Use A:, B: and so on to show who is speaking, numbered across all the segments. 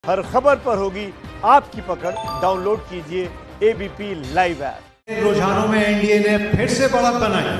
A: हर खबर पर होगी आपकी पकड़। डाउनलोड कीजिए एबीपी लाइव ऐप।
B: रुझानों में एनडीए ने फिर से बढ़त बनाई।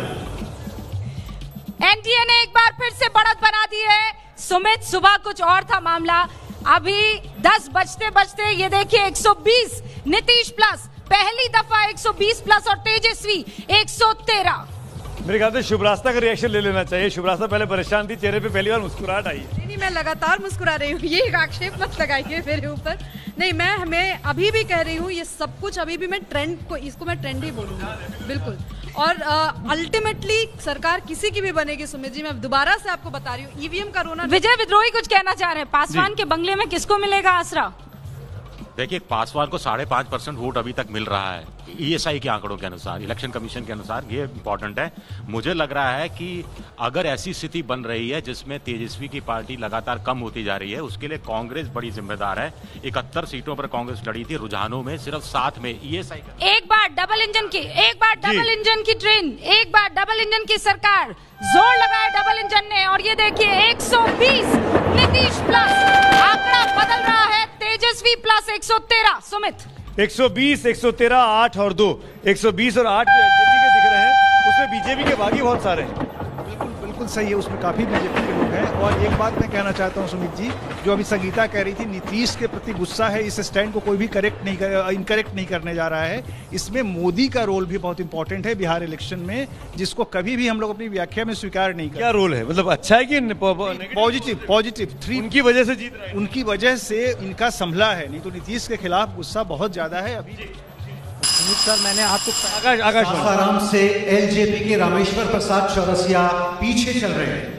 C: एनडीए ने एक बार फिर से बढ़त बना दी है। सुमित, सुबह कुछ और था मामला, अभी 10 बजते बजते ये देखिए 120 नीतीश प्लस, पहली दफा 120 प्लस और तेजस्वी 113।
A: मेरे ख्याल से शुभरास्ता का रिएक्शन ले लेना चाहिए। शुभरास्ता पहले परेशान थी, चेहरे पे पहली बार मुस्कुराहट आई है।
D: नहीं, मैं लगातार मुस्कुरा रही हूँ, ये एक आक्षेप मत लगाइए मेरे ऊपर। नहीं, मैं अभी भी कह रही हूँ, ये सब कुछ अभी भी मैं ट्रेंड को, इसको मैं ट्रेंड ही बोलूँगी बिल्कुल। और अल्टीमेटली सरकार किसी की भी बनेगी सुमित जी, मैं दोबारा से आपको बता रही हूँ, ईवीएम का रोना।
C: विजय विद्रोही कुछ कहना चाह रहे हैं, पासवान के बंगले में किसको मिलेगा आसरा?
E: देखिए, पासवान को 5.5% वोट अभी तक मिल रहा है ईएसआई के आंकड़ों के अनुसार, इलेक्शन कमीशन के अनुसार। ये इंपॉर्टेंट है। मुझे लग रहा है कि अगर ऐसी स्थिति बन रही है जिसमें तेजस्वी की पार्टी लगातार कम होती जा रही है, उसके लिए कांग्रेस बड़ी जिम्मेदार है। 71 सीटों पर कांग्रेस लड़ी थी, रुझानों में सिर्फ 7 में ईएसआई।
C: एक बार डबल इंजन की, एक बार डबल इंजन की ट्रेन, एक बार डबल इंजन की सरकार, जोर लगाया डबल इंजन ने। और ये देखिए 120 नीतीश प्लस, आंकड़ा बदल रहा है, तेजस्वी प्लस 113। सुमित,
A: 120, 113, 8 और 2, 120 और 8 बीजेपी के दिख रहे हैं। उसमें बीजेपी के बागी बहुत सारे हैं।
B: बिल्कुल सही है, उसमें काफी बीजेपी के लोग हैं। और एक बात मैं कहना चाहता हूं सुमित जी, जो अभी संगीता कह रही थी, नीतीश के प्रति गुस्सा है, इस स्टैंड को कोई भी इनकरेक्ट नहीं करने जा रहा है। इसमें मोदी का रोल भी बहुत इंपॉर्टेंट है बिहार इलेक्शन में, जिसको कभी भी हम लोग अपनी व्याख्या में स्वीकार नहीं करते।
A: क्या रोल है, मतलब अच्छा है कि
B: पॉजिटिव 3
A: उनकी वजह से जीत रहे हैं?
B: उनकी वजह से इनका संभला है, नहीं तो नीतीश के खिलाफ गुस्सा बहुत ज्यादा है अभी।
F: सुमित सर, मैंने आपको
A: आकाश
F: सासाराम से एलजेपी के रामेश्वर प्रसाद चौरसिया पीछे चल रहे हैं।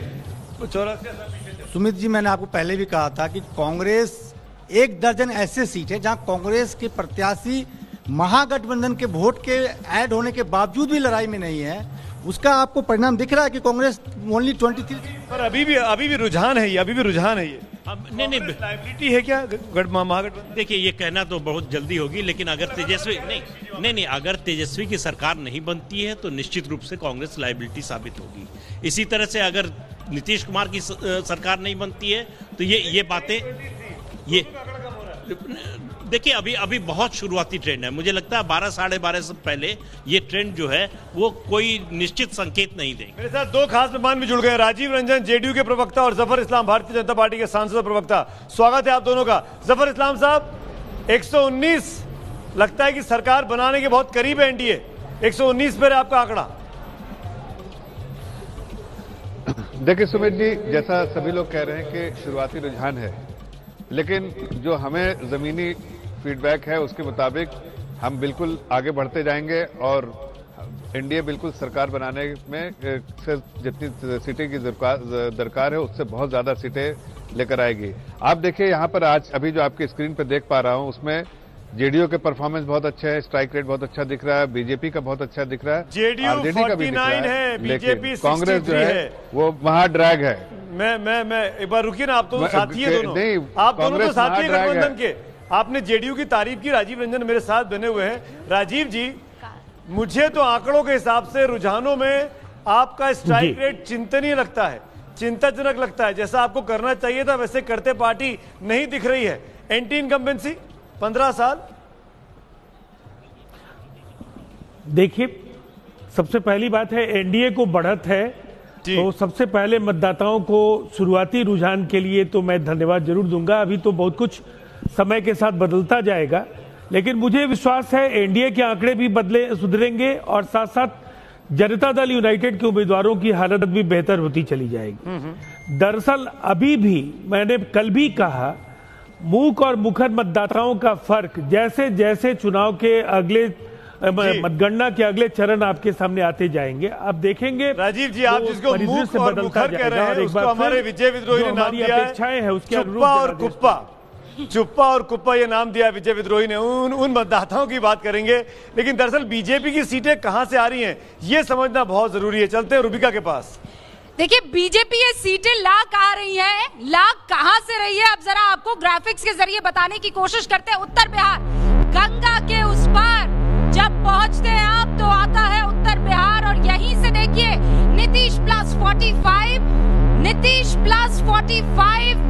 F: सुमित जी, मैंने आपको पहले भी कहा था कि कांग्रेस 1 दर्जन ऐसे सीट है जहां कांग्रेस के प्रत्याशी महागठबंधन के वोट के ऐड होने के बावजूद भी लड़ाई में नहीं है। उसका आपको परिणाम दिख रहा है कि कांग्रेस ओनली 23।
A: पर अभी भी रुझान है ये, अभी भी रुझान है ये।
G: नहीं,
A: लाइबिलिटी है क्या महागठबंधन?
G: देखिए, ये कहना तो बहुत जल्दी होगी, लेकिन अगर तेजस्वी नहीं, अगर तेजस्वी की सरकार नहीं बनती है तो निश्चित रूप से कांग्रेस लाइबिलिटी साबित होगी। इसी तरह से अगर नीतीश कुमार की सरकार नहीं बनती है तो ये बातें, ये देखिए अभी बहुत शुरुआती ट्रेंड है। मुझे लगता है 12 साढ़े 12 से पहले ये ट्रेंड जो है वो कोई निश्चित संकेत नहीं देंगे।
A: मेरे साथ 2 खास मेहमान भी जुड़ गए, राजीव रंजन जेडीयू के प्रवक्ता और जफर इस्लाम भारतीय जनता पार्टी के सांसद और प्रवक्ता। स्वागत है आप दोनों का। जफर इस्लाम साहब, 119 लगता है कि सरकार बनाने के बहुत करीब है एनडीए, 119 पर आपका आंकड़ा।
H: देखिए सुमित जी, जैसा सभी लोग कह रहे हैं कि शुरुआती रुझान है, लेकिन जो हमें जमीनी फीडबैक है उसके मुताबिक हम बिल्कुल आगे बढ़ते जाएंगे और एनडीए बिल्कुल सरकार बनाने में जितनी सीटें की दरकार है उससे बहुत ज्यादा सीटें लेकर आएगी। आप देखिए यहाँ पर आज अभी जो आपकी स्क्रीन पर देख पा रहा हूँ उसमें जेडीयू के परफॉर्मेंस बहुत अच्छे है, स्ट्राइक रेट बहुत अच्छा दिख रहा है, बीजेपी का बहुत अच्छा दिख रहा है,
A: जेडीयू
H: आरजेडी का भी दिख रहा है, लेकिन कांग्रेस जो है वो वहां ड्रैग है।
A: मैं एक बार रुकिए ना, आप दोनों साथी है, दोनों नहीं, आप दोनों तो साथी है गठबंधन के। आपने जेडीयू की तारीफ की, राजीव रंजन मेरे साथ बने हुए हैं। राजीव जी, मुझे तो आंकड़ों के हिसाब से रुझानों में आपका स्ट्राइक रेट चिंतनीय लगता है, चिंताजनक लगता है। जैसा आपको करना चाहिए था वैसे करते पार्टी नहीं दिख रही है। एंटी इनकम्बेंसी 15 साल।
I: देखिए, सबसे पहली बात है एनडीए को बढ़त है, तो सबसे पहले मतदाताओं को शुरुआती रुझान के लिए तो मैं धन्यवाद जरूर दूंगा। अभी तो बहुत कुछ समय के साथ बदलता जाएगा, लेकिन मुझे विश्वास है एनडीए के आंकड़े भी सुधरेंगे और साथ साथ जनता दल यूनाइटेड के उम्मीदवारों की हालत भी बेहतर होती चली जाएगी। दरअसल अभी भी मैंने कल भी कहा, मूक और मुखर मतदाताओं का फर्क जैसे जैसे चुनाव के अगले मतगणना के अगले चरण आपके सामने आते जाएंगे, आप देखेंगे।
A: राजीव जी, आप जिसको मूक और मुखर कह रहे हैं उसको हमारे विजय विद्रोही ने नाम दिया है,
I: अपेक्षाएं है उसके
A: चुप्पा और कुप्पा। चुप्पा और कुप्पा ये नाम दिया विजय विद्रोही ने। उन मतदाताओं की बात करेंगे, लेकिन दरअसल बीजेपी की सीटें कहां से आ रही हैं ये समझना बहुत जरूरी है। चलते हैं रुबिका के पास।
C: देखिए, बीजेपी ये सीटें ला कहां रही है, ला कहां से रही है, अब जरा आपको ग्राफिक्स के जरिए बताने की कोशिश करते हैं। उत्तर बिहार, गंगा के उस पार जब पहुंचते हैं आप तो आता है उत्तर बिहार, और यहीं से देखिए नीतीश प्लस 45, नीतीश प्लस 45,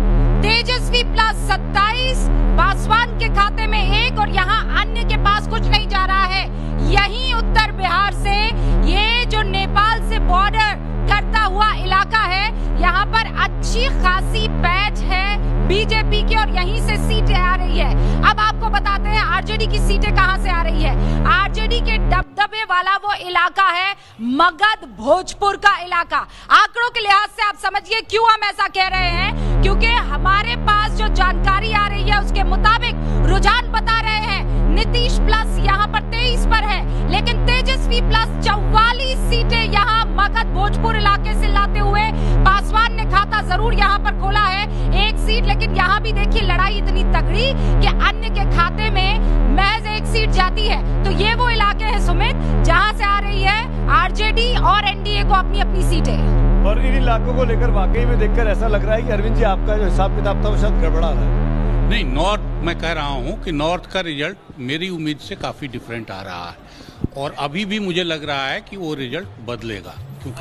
C: तेजस्वी प्लस 27, पासवान के खाते में 1 और यहाँ अन्य के पास कुछ नहीं जा रहा है। यही उत्तर बिहार से ये जो नेपाल से बॉर्डर करता हुआ इलाका है, यहाँ पर अच्छी खासी पैच है बीजेपी की और यहीं से सीटें आ रही है। अब आपको बताते हैं आरजेडी की सीटें कहां से आ रही है। आरजेडी के दबदबे वाला वो इलाका है मगध भोजपुर का इलाका। आंकड़ों के लिहाज से आप समझिए क्यों हम ऐसा कह रहे हैं, क्योंकि हमारे पास जो जानकारी आ रही है उसके मुताबिक रुझान बता रहे हैं नीतीश प्लस यहाँ पर 23 पर है, लेकिन तेजस्वी प्लस 44 सीटें यहाँ मगध भोजपुर इलाके से लाते हुए पासवान ने खाता जरूर यहाँ पर खोला है 1 सीट, लेकिन यहाँ भी देखिए लड़ाई इतनी तगड़ी कि अन्य के खाते में महज 1 सीट जाती है। तो ये वो इलाके हैं सुमित जहाँ से आ रही है आरजेडी और एनडीए को अपनी अपनी सीटें।
A: और इन इलाकों को लेकर वाकई में देखकर ऐसा लग रहा है कि अरविंद जी आपका जो हिसाब किताब था वो शायद गड़बड़ा रहा है।
J: नहीं, नॉर्थ मैं कह रहा हूं कि नॉर्थ का रिजल्ट मेरी उम्मीद से काफी डिफरेंट आ रहा है और अभी भी मुझे लग रहा है कि वो रिजल्ट बदलेगा,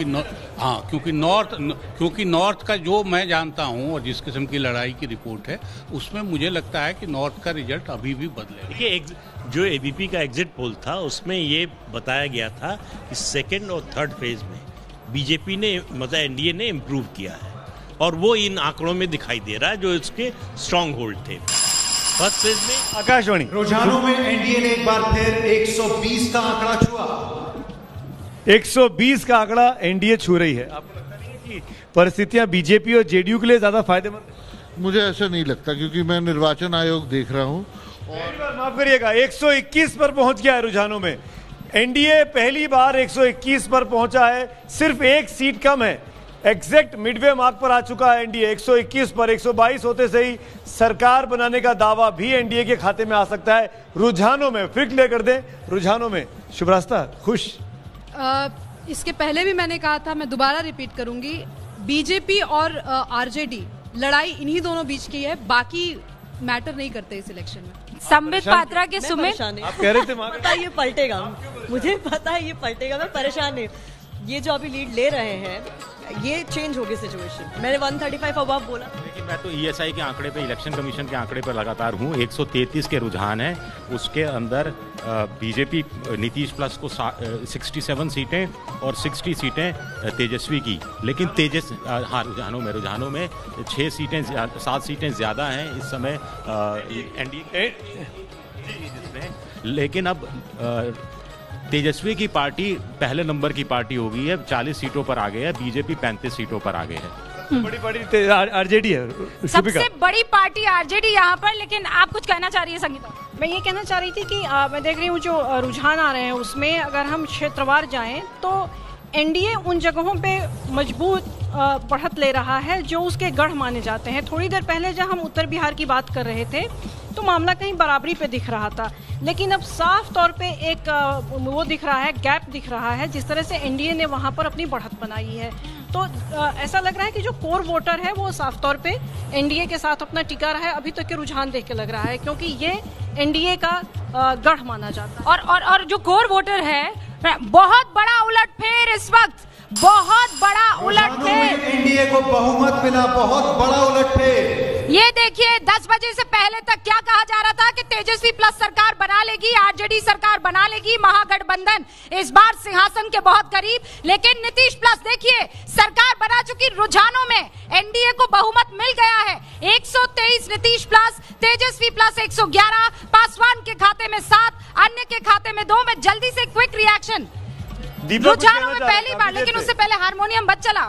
J: क्योंकि नॉर्थ का जो मैं जानता हूं और जिस किस्म की लड़ाई की रिपोर्ट है उसमें मुझे लगता है कि नॉर्थ का रिजल्ट अभी भी बदलेगा।
G: देखिए, जो एबीपी का एग्जिट पोल था उसमें ये बताया गया था कि 2nd और 3rd फेज में बीजेपी ने मतलब एनडीए ने इम्प्रूव किया है और वो इन आंकड़ों में दिखाई दे रहा है जो इसके स्ट्रॉन्ग होल्ड थे। फर्स्ट फेज में
A: आकाशवाणी
K: रुझानों में एनडीए ने एक बार फिर 120 का आंकड़ा छुआ।
A: 120 का आंकड़ा एनडीए छू रही है। आपको लगता नहीं है कि परिस्थितियां बीजेपी और जेडीयू के लिए ज्यादा फायदेमंद है?
L: मुझे ऐसा नहीं लगता, क्योंकि मैं निर्वाचन आयोग देख रहा हूं
A: और माफ करिएगा 121 पर पहुंच गया है रुझानों में। एनडीए पहली बार 121 पर पहुंचा है, सिर्फ 1 सीट कम है, एग्जैक्ट मिडवे मार्क पर आ चुका है एनडीए 121 पर। 122 होते से ही सरकार बनाने का दावा भी एनडीए के खाते में आ सकता है। रुझानों में फिर क्लियर कर दें, रुझानों में शुभरास्ता खुश।
D: इसके पहले भी मैंने कहा था, मैं दोबारा रिपीट करूंगी, बीजेपी और आरजेडी लड़ाई इन्हीं दोनों बीच की है, बाकी मैटर नहीं करते इस इलेक्शन में।
C: संबित पात्रा के सुमित
A: आप कह रहे थे
M: पता है ये पलटेगा, मुझे पता है ये पलटेगा, मैं परेशान नहीं। ये जो अभी लीड ले रहे हैं ये चेंज होगी सिचुएशन। मैंने 135 अबव बोला,
E: लेकिन मैं तो ईएसआई के आंकड़े पे, इलेक्शन कमीशन के आंकड़े पे लगातार हूँ। 133 के रुझान है, उसके अंदर बीजेपी नीतीश प्लस को 67 सीटें और 60 सीटें तेजस्वी की, लेकिन रुझानों में 7 सीटें ज्यादा हैं इस समय एनडीए, लेकिन अब तेजस्वी की पार्टी पहले नंबर की पार्टी हो गई है, 40 सीटों पर आ गए है, बीजेपी 35 सीटों पर आ गए है।
A: बड़ी पार्टी आरजेडी है,
C: सबसे बड़ी पार्टी आरजेडी यहाँ पर। लेकिन आप कुछ कहना चाह रही है संगीता?
N: मैं ये कहना चाह रही थी कि मैं देख रही हूँ जो रुझान आ रहे हैं उसमें अगर हम क्षेत्रवार जाएं तो एनडीए उन जगहों पे मजबूत बढ़त ले रहा है जो उसके गढ़ माने जाते हैं। थोड़ी देर पहले जब हम उत्तर बिहार की बात कर रहे थे तो मामला कहीं बराबरी पे दिख रहा था, लेकिन अब साफ तौर पे एक वो दिख रहा है, गैप दिख रहा है जिस तरह से एनडीए ने वहाँ पर अपनी बढ़त बनाई है। तो ऐसा लग रहा है कि जो कोर वोटर है वो साफ तौर पे एनडीए के साथ अपना टिका रहा है। अभी तक के रुझान देख के लग रहा है क्योंकि ये एनडीए का गढ़ माना जाता है।
C: और जो कोर वोटर है, बहुत बड़ा उलटफेर इस वक्त, बहुत बड़ा उलटफेर,
K: एनडीए को बहुमत मिला, बहुत बड़ा उलटफेर।
C: ये देखिए 10 बजे से पहले तक क्या कहा जा रहा था कि तेजस्वी प्लस सरकार बना लेगी, आरजेडी सरकार बना लेगी, महागठबंधन इस बार सिंहासन के बहुत करीब, लेकिन नीतीश प्लस देखिए सरकार बना चुकी। रुझानों में एनडीए को बहुमत मिल गया है, 123 नीतीश प्लस, तेजस्वी प्लस 111, पासवान के खाते में 7, अन्य के खाते में 2। में जल्दी से क्विक रिएक्शन रुझानों में पहली बार, लेकिन उससे पहले हारमोनियम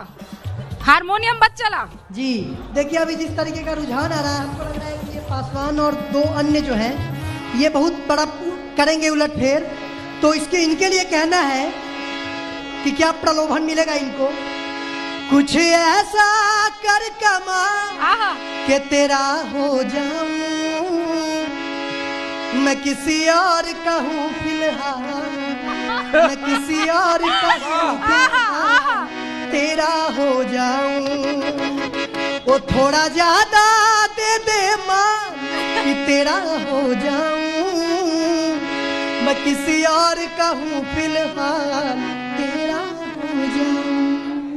C: बच चला
O: जी। देखिए अभी जिस तरीके का रुझान आ रहा है हमको लग रहा है कि ये पासवान और 2 अन्य जो हैं ये बहुत बड़ा करेंगे उलटफेर। तो इनके लिए कहना है कि क्या प्रलोभन मिलेगा इनको, कुछ ऐसा कर कमा के तेरा हो जाऊं, मैं किसी और का हूँ फिलहाल, मैं किसी और का हूँ फिलहाल, तेरा हो जाऊं, वो थोड़ा ज्यादा दे दे मान कि तेरा हो जाऊं, मैं किसी और का हूँ फिलहाल, तेरा हो जाऊं।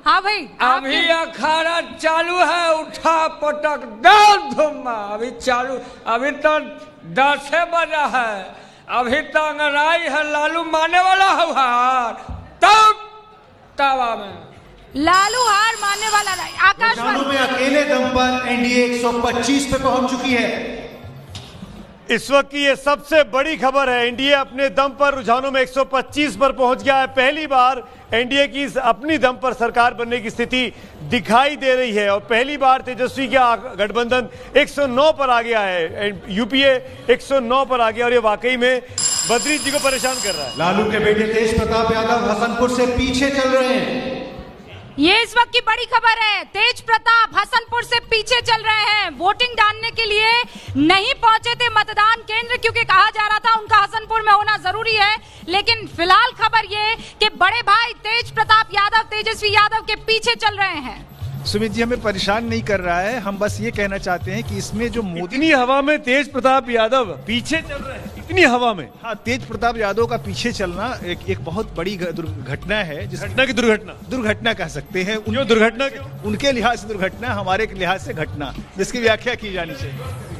C: हाँ भाई,
P: अभी अखाड़ा चालू है, उठा पटक दौड़ धुम्मा अभी चालू। अभी तो 10 बजा है, अभी तो अंगड़ाई है, लालू मारने वाला हुआ तब तवा में
C: लालू हार मानने वाला नहीं।
K: आकाशवाणी में अकेले दम पर एनडीए 125 पे पहुंच चुकी है।
A: इस वक्त की ये सबसे बड़ी खबर है, एनडीए अपने दम पर रुझानों में 125 पर पहुंच गया है। पहली बार एनडीए की अपनी दम पर सरकार बनने की स्थिति दिखाई दे रही है और पहली बार तेजस्वी का गठबंधन 109 पर आ गया है, यूपीए 109 पर आ गया और ये वाकई में बद्री जी को परेशान कर रहा है।
K: लालू के बेटे तेज प्रताप यादव हसनपुर से पीछे चल रहे हैं।
C: ये इस वक्त की बड़ी खबर है, तेज प्रताप हसनपुर से पीछे चल रहे हैं। वोटिंग डालने के लिए नहीं पहुंचे थे मतदान केंद्र क्योंकि कहा जा रहा था उनका हसनपुर में होना जरूरी है, लेकिन फिलहाल खबर ये कि बड़े भाई तेज प्रताप यादव तेजस्वी यादव के पीछे चल रहे हैं।
B: सुमित जी हमें परेशान नहीं कर रहा है, हम बस ये कहना चाहते हैं कि इसमें जो मोदी
A: इतनी हवा में तेज प्रताप यादव पीछे चल रहे हैं, इतनी हवा में।
B: हाँ, तेज प्रताप यादव का पीछे चलना एक बहुत बड़ी दुर्घटना है,
A: घटना की
B: दुर्घटना कह सकते हैं।
A: दुर्घटना
B: उनके लिहाज से दुर्घटना, हमारे लिहाज से घटना, जिसकी व्याख्या की जानी चाहिए।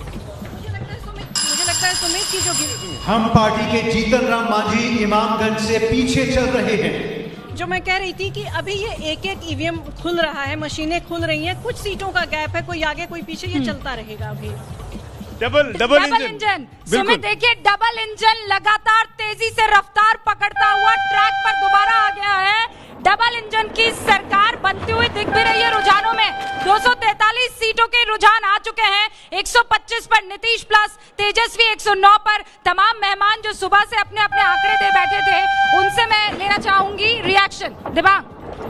N: मुझे लगता है सुमित की जो
K: हम पार्टी के जीतन राम मांझी इमामगंज से पीछे चल रहे हैं।
N: जो मैं कह रही थी कि अभी ये एक एक ईवीएम खुल रहा है, मशीनें खुल रही हैं, कुछ सीटों का गैप है, कोई आगे कोई पीछे, ये चलता रहेगा अभी।
A: डबल इंजन
C: सुमित देखिए, डबल इंजन लगातार तेजी से रफ्तार पकड़ता हुआ ट्रैक पर दोबारा आ गया है। डबल इंजन की सरकार बनती हुई दिख भी रही है। रुझानों में 243 सीटों के रुझान आ चुके हैं। 125 पर नीतीश प्लस तेजस्वी, 109 पर तमाम मेहमान जो सुबह से अपने अपने आंकड़े दे बैठे थे, उनसे मैं लेना चाहूंगी रिएक्शन। Dibang,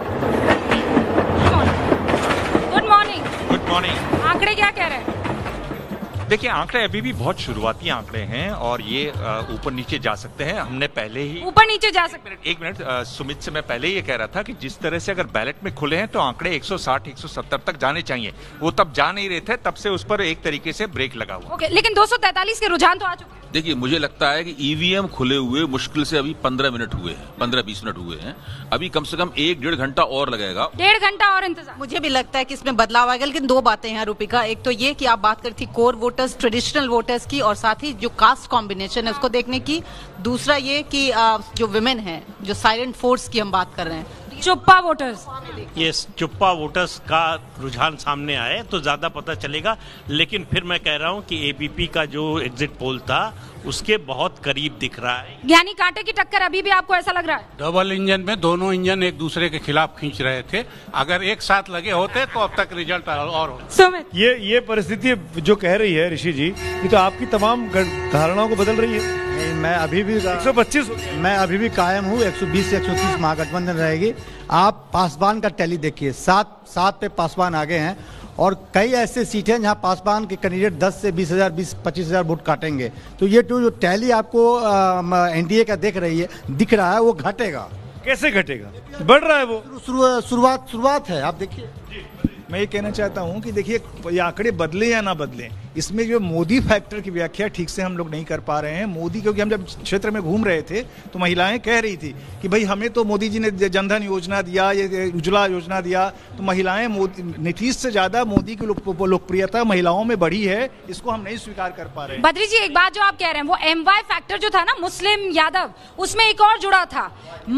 C: good morning. आंकड़े क्या कह रहे हैं?
Q: देखिए, आंकड़े अभी भी बहुत शुरुआती आंकड़े हैं और ये ऊपर नीचे जा सकते हैं। हमने पहले ही
C: ऊपर नीचे जा सकते हैं।
Q: एक मिनट, सुमित से मैं पहले ही ये कह रहा था कि जिस तरह से अगर बैलेट में खुले हैं तो आंकड़े 160 170 तक जाने चाहिए, वो तब जा नहीं रहे थे, तब से उस पर एक तरीके से ब्रेक लगा हुआ।
C: ओके, लेकिन 243 के रुझान तो आ चुके हैं।
R: देखिए, मुझे लगता है कि ईवीएम खुले हुए मुश्किल से अभी 15 मिनट हुए हैं, 15-20 मिनट हुए हैं। अभी कम से कम 1-1.5 घंटा और लगेगा।
C: 1.5 घंटा और इंतजार।
S: मुझे भी लगता है कि इसमें बदलाव आएगा, लेकिन 2 बातें हैं रूपिका। एक तो ये कि आप बात करती कोर वोटर्स, ट्रेडिशनल वोटर्स की, और साथ ही जो कास्ट कॉम्बिनेशन है उसको देखने की। दूसरा ये कि जो विमेन है, जो साइलेंट फोर्स की हम बात कर रहे हैं,
C: चुप्पा वोटर्स,
G: ये चुप्पा वोटर्स का रुझान सामने आए तो ज्यादा पता चलेगा। लेकिन फिर मैं कह रहा हूं कि एबीपी का जो एग्जिट पोल था उसके बहुत करीब दिख रहा है।
C: यानी कांटे की टक्कर अभी भी आपको ऐसा लग रहा है?
J: डबल इंजन में दोनों इंजन एक दूसरे के खिलाफ खींच रहे थे, अगर एक साथ लगे होते तो अब तक रिजल्ट और
C: होता।
A: ये परिस्थिति जो कह रही है ऋषि जी, ये तो आपकी तमाम धारणाओं को बदल रही है।
F: मैं अभी भी
A: 125
F: मैं अभी भी कायम हूँ, 120 से 130 महागठबंधन रहेगी। आप पासवान का टैली देखिए, 7 पे पासवान आगे हैं और कई ऐसे सीटें हैं जहां पासवान के कैंडिडेट 10 से 20,000 20-25,000 वोट काटेंगे। तो ये जो टैली आपको एनडीए का दिख रहा है वो घटेगा।
A: कैसे घटेगा? बढ़ रहा है वो।
F: शुरुआत है, आप देखिए।
B: मैं ये कहना चाहता हूं कि देखिए, ये आंकड़े बदले या ना बदले, इसमें जो मोदी फैक्टर की व्याख्या ठीक से हम लोग नहीं कर पा रहे हैं। मोदी, क्योंकि हम जब क्षेत्र में घूम रहे थे तो महिलाएं कह रही थी कि भाई हमें तो मोदी जी ने जनधन योजना दिया, ये उज्ज्वला योजना दिया, तो महिलाएं नीतीश से ज्यादा मोदी की लोकप्रियता महिलाओं में बढ़ी है, इसको हम नहीं स्वीकार कर पा रहे हैं।
C: बद्री जी, एक बात जो आप कह रहे हैं वो MY फैक्टर जो था ना, मुस्लिम यादव, उसमें एक और जुड़ा था,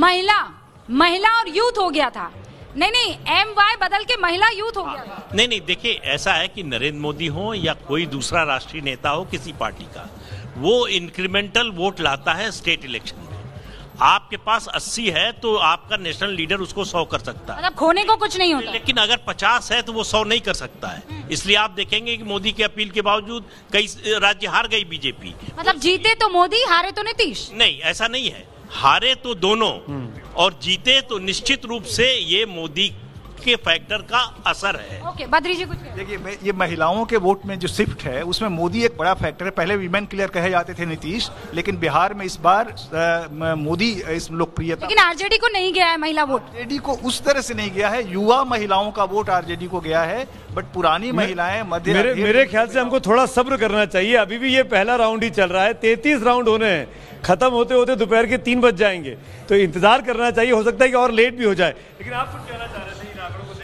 C: महिला और यूथ हो गया था। नहीं, MY बदल के महिला यूथ हो गया।
G: नहीं, देखिए, ऐसा है कि नरेंद्र मोदी हो या कोई दूसरा राष्ट्रीय नेता हो किसी पार्टी का, वो इंक्रीमेंटल वोट लाता है स्टेट इलेक्शन में। आपके पास 80 है तो आपका नेशनल लीडर उसको 100 कर सकता है,
C: मतलब खोने को कुछ नहीं होता।
G: लेकिन अगर 50 है तो वो 100 नहीं कर सकता है। इसलिए आप देखेंगे कि मोदी की अपील के बावजूद कई राज्य हार गई बीजेपी।
C: मतलब जीते तो मोदी, हारे तो नीतीश?
G: नहीं, ऐसा नहीं है, हारे तो दोनों और जीते तो निश्चित रूप से ये मोदी के फैक्टर का असर है।
C: ओके, बद्री जी कुछ
B: देखिए, ये महिलाओं के वोट में जो शिफ्ट है उसमें मोदी एक बड़ा फैक्टर है। पहले वीमेन क्लियर कहे जाते थे नीतीश, लेकिन बिहार में इस बार मोदी इस लोकप्रियता।
C: लेकिन आरजेडी को नहीं गया है महिला वोट।
B: आरजेडी को उस तरह से नहीं गया है, युवा महिलाओं का वोट आरजेडी को गया है, बट पुरानी महिलाएं
A: मेरे ख्याल से हमको थोड़ा सब्र करना चाहिए। अभी भी ये पहला राउंड ही चल रहा है, 33 राउंड होने हैं, खत्म होते होते दोपहर के 3 बज जाएंगे, तो इंतजार करना चाहिए। हो सकता है कि और लेट भी हो जाए। लेकिन आप कुछ कहना चाह रहे थे?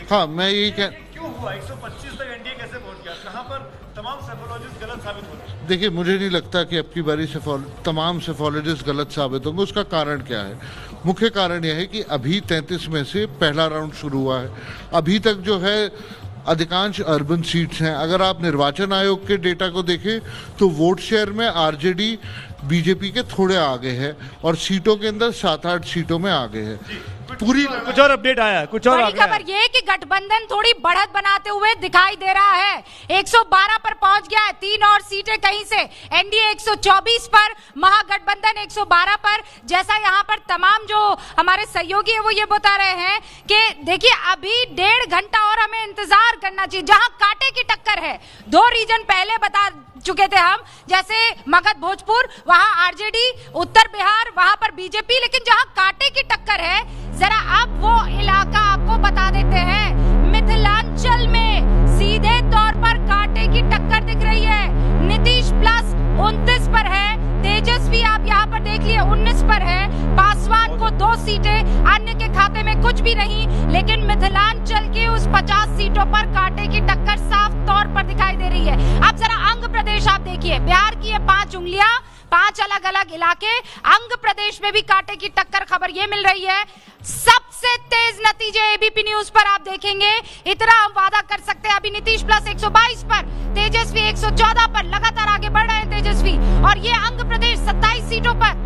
L: हाँ, मैं यही
A: क्यों हुआ 125 तक एनडीए कैसे पहुंच गया? कहां पर तमाम सेफोलॉजिस्ट गलत साबित हो रहे हैं?
L: देखिए, मुझे नहीं लगता कि अब की बारी तमाम सेफोलॉजिस्ट गलत साबित होंगे। उसका कारण क्या है? मुख्य कारण यह है कि अभी 33 में से पहला राउंड शुरू हुआ है। अभी तक जो है अधिकांश अर्बन सीट्स हैं। अगर आप निर्वाचन आयोग के डेटा को देखें तो वोट शेयर में आरजेडी बीजेपी के थोड़े आगे है और सीटों के अंदर 7-8 सीटों में आगे है। पूरी
A: कुछ और अपडेट आया, कुछ और
C: बड़ी खबर ये कि गठबंधन थोड़ी बढ़त बनाते हुए दिखाई दे रहा है। 112 पर पहुंच गया है, 3 और सीटें कहीं से। एनडीए 124 पर, महागठबंधन 112 पर। जैसा यहाँ पर तमाम जो हमारे सहयोगी है वो ये बता रहे हैं कि देखिए अभी 1.5 घंटा और हमें इंतजार करना चाहिए। जहां कांटे की टक्कर है, 2 रीजन पहले बता चुके थे हम, जैसे मगध भोजपुर, वहां आरजेडी, उत्तर बिहार वहां पर बीजेपी, लेकिन जहां कांटे की टक्कर है जरा अब वो इलाका आपको बता देते हैं। मिथिलांचल में सीधे तौर पर कांटे की टक्कर दिख रही है। नीतीश प्लस 29 पर है, तेजस्वी आप यहाँ पर देख लिए 19 पर है, पासवान को 2 सीटें, अन्य के खाते में कुछ भी नहीं, लेकिन मिथिलांचल की उस 50 सीटों पर कांटे की टक्कर साफ तौर पर दिखाई दे रही है। अब जरा अंग प्रदेश आप देखिए, बिहार की ये 5 उंगलियां, 5 अलग अलग इलाके, अंग प्रदेश में भी कांटे की टक्कर खबर ये मिल रही है। सबसे तेज नतीजे एबीपी न्यूज पर आप देखेंगे, इतना हम वादा कर सकते हैं। अभी नीतीश प्लस 122 पर, तेजस्वी 114 पर, लगातार आगे बढ़ रहे हैं तेजस्वी। और ये अंग प्रदेश 27 सीटों पर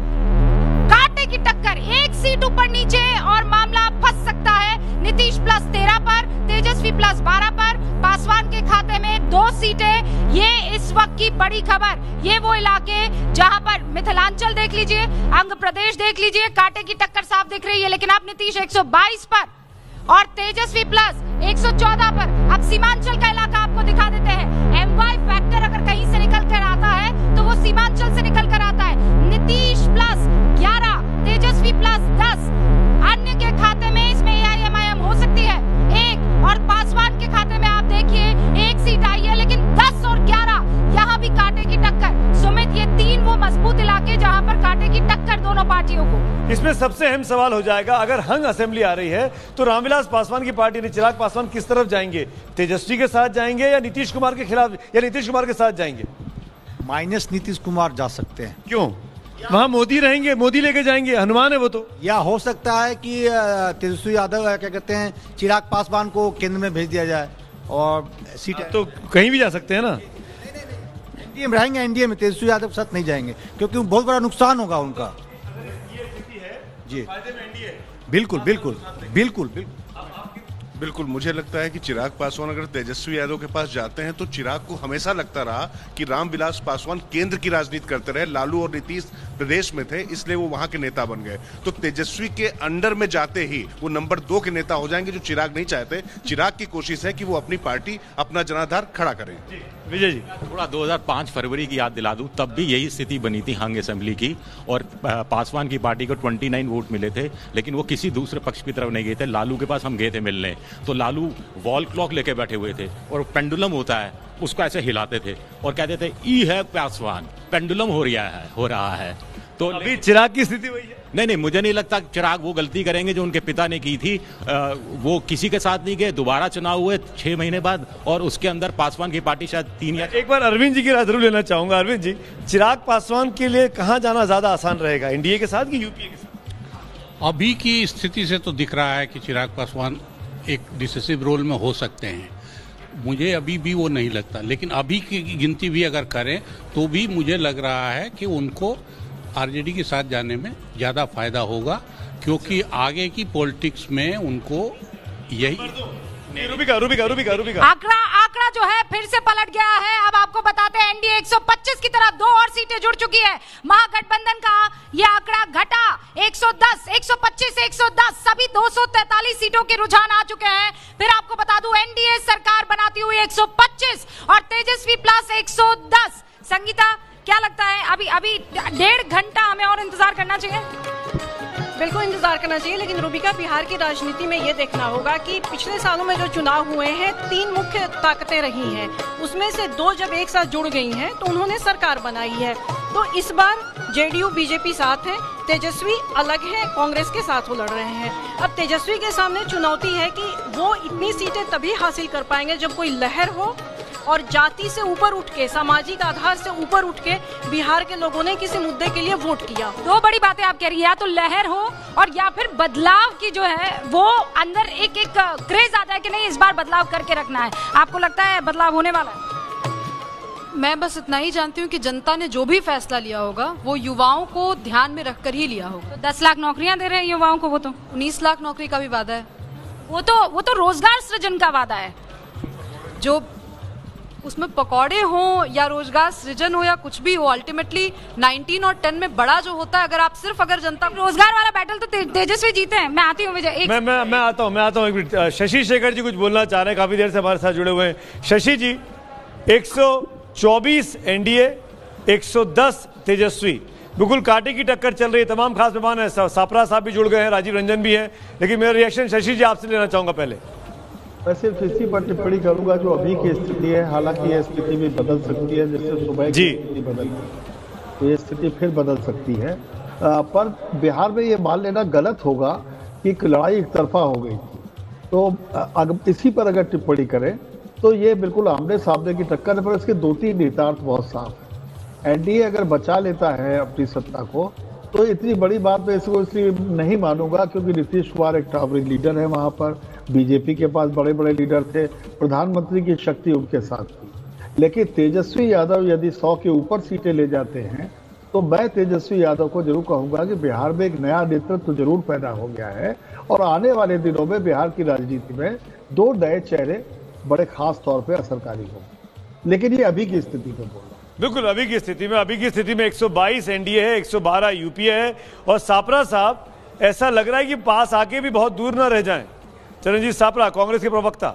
C: कांटे की टक्कर, 1 सीट ऊपर नीचे और मामला फंस सकता है। नीतीश प्लस 13 पर, तेजस्वी प्लस 12 पर, पासवान के खाते में 2 सीटें। ये इस वक्त की बड़ी खबर। ये वो इलाके जहां पर मिथिलांचल देख लीजिए, अंग प्रदेश देख लीजिए, कांटे की टक्कर साफ दिख रही है। लेकिन अब नीतीश 122 पर और तेजस्वी प्लस 114 पर। अब सीमांचल का इलाका आपको दिखा देते हैं। एमवाई फैक्टर अगर कहीं से निकल कर आता है तो वो सीमांचल से निकल कर आता है। नीतीश प्लस 11, तेजस्वी प्लस 10, अन्य के खाते में इसमें एआईएमआईएम हो सकती है 1, और पासवान के खाते में आप देखिए 1 सीट आई है, लेकिन 10 और 11 यहाँ भी कांटे की टक्कर। सुमित, ये 3 वो मजबूत इलाके जहाँ पर कांटे की टक्कर दोनों पार्टियों को।
A: इसमें सबसे अहम सवाल हो जाएगा, अगर हंग असेंबली आ रही है तो रामविलास पासवान की पार्टी ने, चिराग पासवान किस तरफ जाएंगे? तेजस्वी के साथ जाएंगे या नीतीश कुमार के खिलाफ, या नीतीश कुमार के साथ जाएंगे?
F: माइनस नीतीश कुमार जा सकते हैं।
A: क्यों? वहां मोदी रहेंगे, मोदी लेके जाएंगे, हनुमान है वो तो।
F: या हो सकता है कि तेजस्वी यादव क्या कहते हैं, चिराग पासवान को केंद्र में भेज दिया जाए और सीट
A: तो कहीं भी जा सकते हैं ना।
F: एनडीए में रहेंगे, एनडीए में तेजस्वी यादव के साथ नहीं जाएंगे क्योंकि बहुत बड़ा नुकसान होगा उनका। जी बिल्कुल बिल्कुल बिल्कुल बिल्कुल
T: बिल्कुल। मुझे लगता है कि चिराग पासवान अगर तेजस्वी यादव के पास जाते हैं तो चिराग को हमेशा लगता रहा कि रामविलास पासवान केंद्र की राजनीति करते रहे, लालू और नीतीश प्रदेश में थे, इसलिए वो वहां के नेता बन गए। तो तेजस्वी के अंडर में जाते ही वो नंबर 2 के नेता हो जाएंगे, जो चिराग नहीं चाहते। चिराग की कोशिश है कि वो अपनी पार्टी, अपना जनाधार खड़ा करें।
A: विजय जी,
E: थोड़ा 2005 फरवरी की याद दिला दूं, तब भी यही स्थिति बनी थी हंग असेंबली की, और पासवान की पार्टी को 29 वोट मिले थे, लेकिन वो किसी दूसरे पक्ष की तरफ नहीं गए थे। लालू के पास हम गए थे मिलने, तो लालू वॉल क्लॉक लेके बैठे हुए थे और पेंडुलम होता है उसको ऐसे हिलाते थे और कहते थे ई है पासवान, पेंडुलम हो रहा है। तो
A: अभी चिराग की स्थिति वही है।
E: नहीं, मुझे नहीं लगता चिराग वो गलती करेंगे जो उनके पिता ने की थी। वो किसी के साथ नहीं गए, दोबारा चुनाव हुए 6 महीने बाद, और उसके अंदर पासवान की पार्टी शायद 3 या।
A: एक बार अरविंद जी की राय जरूर लेना चाहूंगा। अरविंद जी, चिराग पासवान के लिए कहां जाना ज्यादा आसान रहेगा, एनडीए के साथ कि यूपीए के साथ?
J: अभी की स्थिति से तो दिख रहा है कि चिराग पासवान एक डिसिसिव रोल में हो सकते हैं। मुझे अभी भी वो नहीं लगता, लेकिन अभी की गिनती भी अगर करें तो भी मुझे लग रहा है कि उनको आरजेडी के साथ जाने में ज़्यादा फायदा होगा, क्योंकि आगे की पॉलिटिक्स में उनको यही।
C: रूबिका आंकड़ा जो है फिर से पलट गया है। अब आपको बताते हैं एनडीए 125 की तरफ 2 और सीटें जुड़ चुकी है। महागठबंधन का ये आंकड़ा घटा 110, 125 से 110, सभी 243 सीटों के रुझान आ चुके हैं। फिर आपको बता दूं एनडीए सरकार बनाती हुई 125 और तेजस्वी प्लस 110। संगीता, क्या लगता है अभी 1.5 घंटा हमें और इंतजार करना चाहिए?
N: बिल्कुल इंतजार करना चाहिए, लेकिन रूबिका, बिहार की राजनीति में ये देखना होगा कि पिछले सालों में जो चुनाव हुए हैं 3 मुख्य ताकतें रही हैं, उसमें से 2 जब एक साथ जुड़ गई हैं तो उन्होंने सरकार बनाई है। तो इस बार जेडीयू बीजेपी साथ है, तेजस्वी अलग है, कांग्रेस के साथ वो लड़ रहे हैं। अब तेजस्वी के सामने चुनौती है कि वो इतनी सीटें तभी हासिल कर पाएंगे जब कोई लहर हो और जाति से ऊपर उठ के, सामाजिक आधार से ऊपर उठ के बिहार के लोगों ने किसी मुद्दे के लिए वोट किया।
C: दो बड़ी बातें आप कह रही हैं, या तो लहर हो और या फिर बदलाव की जो है वो अंदर एक क्रेज आता है कि नहीं इस बार बदलाव करके रखना है। आपको लगता है बदलाव होने वाला है?
D: मैं बस इतना ही जानती हूँ कि जनता ने जो भी फैसला लिया होगा वो युवाओं को ध्यान में रखकर ही लिया होगा।
C: तो 10 लाख नौकरियां दे रहे हैं युवाओं को, वो तो
D: 19 लाख नौकरी का भी वादा है।
C: वो तो रोजगार सृजन का वादा है।
D: जो उसमें पकौड़े हो या रोजगार सृजन हो या कुछ भी हो, अल्टीमेटली 19 और 10 में बड़ा जो होता है, अगर जनता
C: रोजगार वाला बैटल तो तेजस्वी जीते हैं। मैं आती हूँ विजय,
A: मैं आता हूँ एक मिनट। शशि शेखर जी कुछ बोलना चाह रहे हैं, काफी देर से हमारे साथ जुड़े हुए हैं। शशि जी, 124 एनडीए, 110 तेजस्वी, बिल्कुल कांटे की टक्कर चल रही है। तमाम खास मेहमान है, सापरा साहब भी जुड़ गए हैं, राजीव रंजन भी हैं, लेकिन मेरा रिएक्शन शशि जी आपसे लेना चाहूंगा पहले।
U: मैं सिर्फ इसी पर टिप्पणी करूंगा जो अभी की स्थिति है, हालांकि यह स्थिति भी बदल सकती है, जैसे सुबह की स्थिति बदल तो ये स्थिति फिर बदल सकती है। पर बिहार में ये मान लेना गलत होगा कि लड़ाई एक तरफा हो गई। तो इसी पर अगर टिप्पणी करें तो ये बिल्कुल आमने सामने की टक्कर है, पर इसके 2-3 निहितार्थ बहुत साफ है। एनडीए अगर बचा लेता है अपनी सत्ता को तो इतनी बड़ी बात मैं इसको इसलिए नहीं मानूंगा क्योंकि नीतीश कुमार एक टॉवरिंग लीडर है, वहां पर बीजेपी के पास बड़े बड़े लीडर थे, प्रधानमंत्री की शक्ति उनके साथ थी। लेकिन तेजस्वी यादव यदि 100 के ऊपर सीटें ले जाते हैं तो मैं तेजस्वी यादव को जरूर कहूंगा कि बिहार में एक नया नेतृत्व जरूर पैदा हो गया है और आने वाले दिनों में बिहार की राजनीति में 2 नए चेहरे बड़े खास तौर पे असरकारी होंगे। लेकिन ये अभी की स्थिति में बोल रहा हूं।
A: बिल्कुल अभी की स्थिति में 122 एनडीए है, 112 यूपीए है और सापरा साहब ऐसा लग रहा है कि पास आके भी बहुत दूर न रह जाएं। चरणजीत सापरा, कांग्रेस के प्रवक्ता।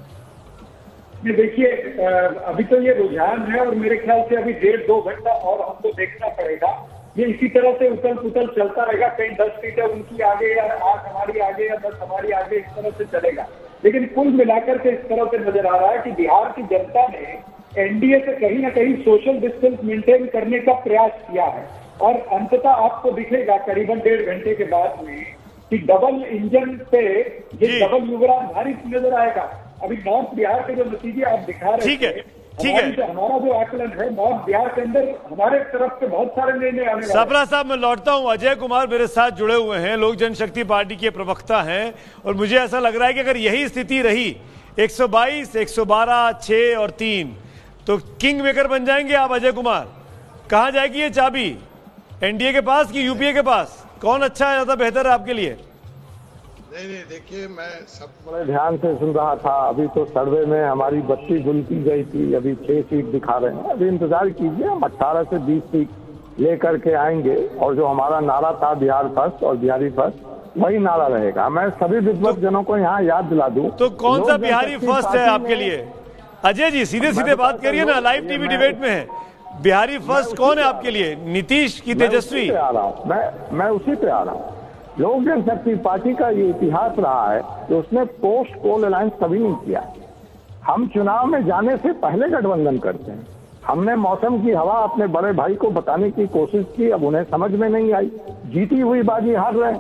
V: देखिए, अभी तो ये रुझान है और मेरे ख्याल से अभी 1.5-2 घंटा और हमको देखना पड़ेगा। ये इसी तरह से उथल पुथल चलता रहेगा, कहीं 10 सीटें उनकी आगे या 8 हमारी आगे या 10 हमारी आगे, इस तरह से चलेगा। लेकिन कुल मिलाकर के इस तरह से नजर आ रहा है कि बिहार की जनता ने एनडीए से कहीं ना कहीं सोशल डिस्टेंस मेंटेन करने का प्रयास किया है और अंततः आपको दिखेगा करीबन 1.5 घंटे के बाद में कि डबल इंजन पे ये डबल युवराज भारी नजर आएगा। अभी नॉर्थ बिहार के जो नतीजे आप दिखा रहे हैं, हमारा जो आकलन है नॉर्थ बिहार के अंदर हमारे तरफ से बहुत सारे निर्णय आने वाले हैं।
A: सापरा साहब, मैं लौटता हूं। अजय कुमार मेरे साथ जुड़े हुए हैं, लोक जनशक्ति पार्टी के प्रवक्ता हैं और मुझे ऐसा लग रहा है कि अगर यही स्थिति रही 122, 112, 6 और 3 तो किंग मेकर बन जाएंगे आप। अजय कुमार, कहां जाएगी ये चाबी, एनडीए के पास कि यूपीए के पास? कौन अच्छा है, ज्यादा बेहतर है आपके लिए?
W: नहीं, देखिए मैं सब बड़े ध्यान से सुन रहा था। अभी तो सर्वे में हमारी 32 गुल की गई थी, अभी 6 सीट दिखा रहे हैं। अभी इंतजार कीजिए, हम 18 से 20 सीट लेकर के आएंगे और जो हमारा नारा था बिहार फर्स्ट और बिहारी फर्स्ट, वही नारा रहेगा। मैं सभी विद्वत जनों को यहाँ याद दिला दूं।
A: तो कौन सा बिहारी फर्स्ट है आपके लिए? अजय जी सीधे सीधे बात करिए ना, लाइव टीवी डिबेट में है। बिहारी फर्स्ट कौन है आपके लिए, नीतीश की तेजस्वी?
W: मैं उसी पे आ रहा हूँ। लोक जनशक्ति पार्टी का ये इतिहास रहा है कि उसने पोस्ट पोल अलायंस कभी नहीं किया। हम चुनाव में जाने से पहले गठबंधन करते हैं। हमने मौसम की हवा अपने बड़े भाई को बताने की कोशिश की, अब उन्हें समझ में नहीं आई, जीती हुई बाजी हार रहे।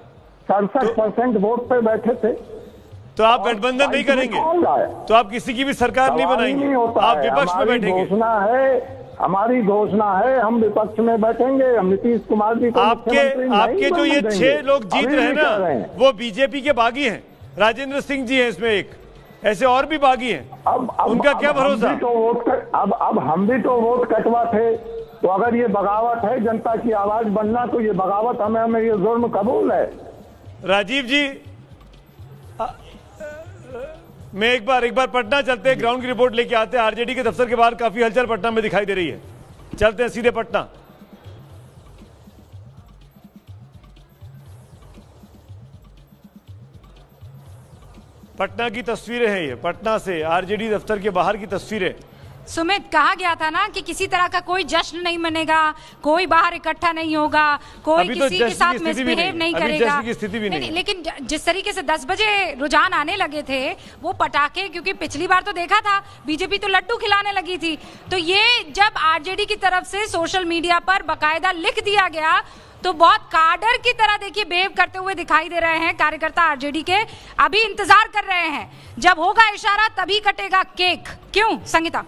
W: 67% वोट पे बैठे थे।
A: तो आप गठबंधन नहीं करेंगे? तो आप किसी की भी सरकार नहीं बनाएंगे? आप विपक्ष में बैठेंगे?
W: घोषणा है, हमारी घोषणा है, हम विपक्ष में बैठेंगे। हम नीतीश कुमार जी को
A: आपके जो ये 6 लोग जीत रहे हैं ना, वो बीजेपी के बागी हैं। राजेंद्र सिंह जी हैं इसमें एक, ऐसे और भी बागी हैं। उनका क्या भरोसा?
W: अब हम भी तो वोट कटवा थे। तो अगर ये बगावत है, जनता की आवाज बनना, तो ये बगावत हमें ये जुर्म कबूल है।
A: राजीव जी, मैं एक बार पटना चलते हैं, ग्राउंड की रिपोर्ट लेके आते हैं। आरजेडी के दफ्तर के बाहर काफी हलचल पटना में दिखाई दे रही है। चलते हैं सीधे पटना। पटना की तस्वीरें हैं ये, पटना से आरजेडी दफ्तर के बाहर की तस्वीरें।
C: सुमित, कहा गया था ना कि किसी तरह का कोई जश्न नहीं मनेगा, कोई बाहर इकट्ठा नहीं होगा, कोई किसी के साथ मिसबिहेव नहीं करेगा। नहीं, लेकिन जिस तरीके से 10 बजे रुझान आने लगे थे वो पटाखे, क्योंकि पिछली बार तो देखा था बीजेपी तो लड्डू खिलाने लगी थी, तो ये जब आरजेडी की तरफ से सोशल मीडिया पर बकायदा लिख दिया गया तो बहुत काडर की तरह देखिए बिहेव करते हुए दिखाई दे रहे हैं कार्यकर्ता आरजेडी के। अभी इंतजार कर रहे हैं, जब होगा इशारा तभी कटेगा केक। क्यों संगीता?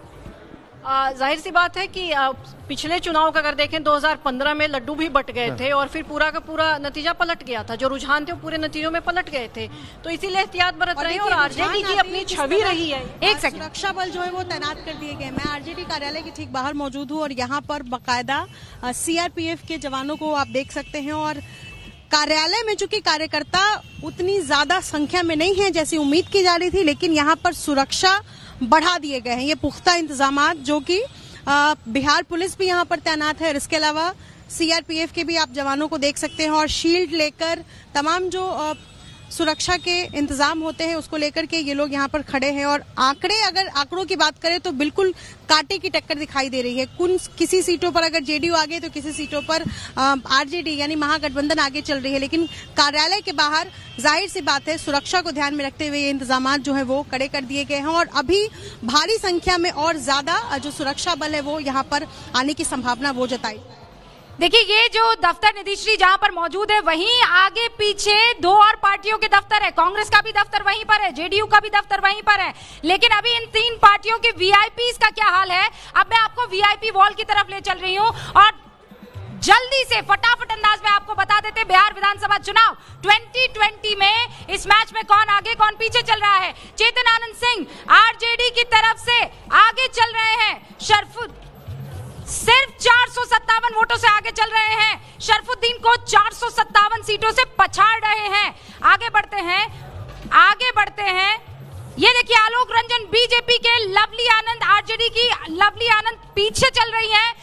N: जाहिर सी बात है कि पिछले चुनाव का अगर देखें 2015 में लड्डू भी बट गए थे और फिर पूरा का पूरा नतीजा पलट गया था, जो रुझान थे वो पूरे नतीजों में पलट गए थे, तो इसीलिए एहतियात बरत रहे हैं और आरजेडी की अपनी छवि रही है।
H: एक सुरक्षा बल जो है वो तैनात कर दिए गए। मैं आरजेडी कार्यालय के ठीक बाहर मौजूद हूँ और यहाँ पर बाकायदा सीआरपीएफ के जवानों को आप देख सकते हैं और कार्यालय में चूंकि कार्यकर्ता उतनी ज्यादा संख्या में नहीं है जैसी उम्मीद की जा रही थी, लेकिन यहाँ पर सुरक्षा बढ़ा दिए गए हैं। ये पुख्ता इंतजामात जो कि बिहार पुलिस भी यहाँ पर तैनात है और इसके अलावा सीआरपीएफ के भी आप जवानों को देख सकते हैं और शील्ड लेकर तमाम जो सुरक्षा के इंतजाम होते हैं उसको लेकर के ये लोग यहाँ पर खड़े हैं। और अगर आंकड़ों की बात करें तो बिल्कुल कांटे की टक्कर दिखाई दे रही है। किसी सीटों पर अगर जेडीयू आगे तो किसी सीटों पर आरजेडी यानी महागठबंधन आगे चल रही है, लेकिन कार्यालय के बाहर जाहिर सी बात है सुरक्षा को ध्यान में रखते हुए ये इंतजाम जो है वो कड़े कर दिए गए हैं और अभी भारी संख्या में और ज्यादा जो सुरक्षा बल है वो यहाँ पर आने की संभावना वो जताई।
C: देखिए ये जो दफ्तर नीतीश्री जहां पर मौजूद है वहीं आगे पीछे 2 और पार्टियों के दफ्तर है, कांग्रेस का भी दफ्तर वहीं पर है, जेडीयू का भी दफ्तर वहीं पर है, लेकिन अभी इन 3 पार्टियों के वीआईपीज का क्या हाल है? अब मैं आपको वीआईपी वॉल की तरफ ले चल रही हूं और जल्दी से फटाफट अंदाज में आपको बता देते बिहार विधानसभा चुनाव 2020 में इस मैच में कौन आगे कौन पीछे चल रहा है। चेतन आनंद सिंह आरजेडी की तरफ से आगे चल रहे हैं, सिर्फ 457 वोटों से आगे चल रहे हैं, शरफुद्दीन को 457 सीटों से पछाड़ रहे हैं। आगे बढ़ते हैं, ये देखिए आलोक रंजन बीजेपी के, लवली आनंद आरजेडी की लवली आनंद पीछे चल रही हैं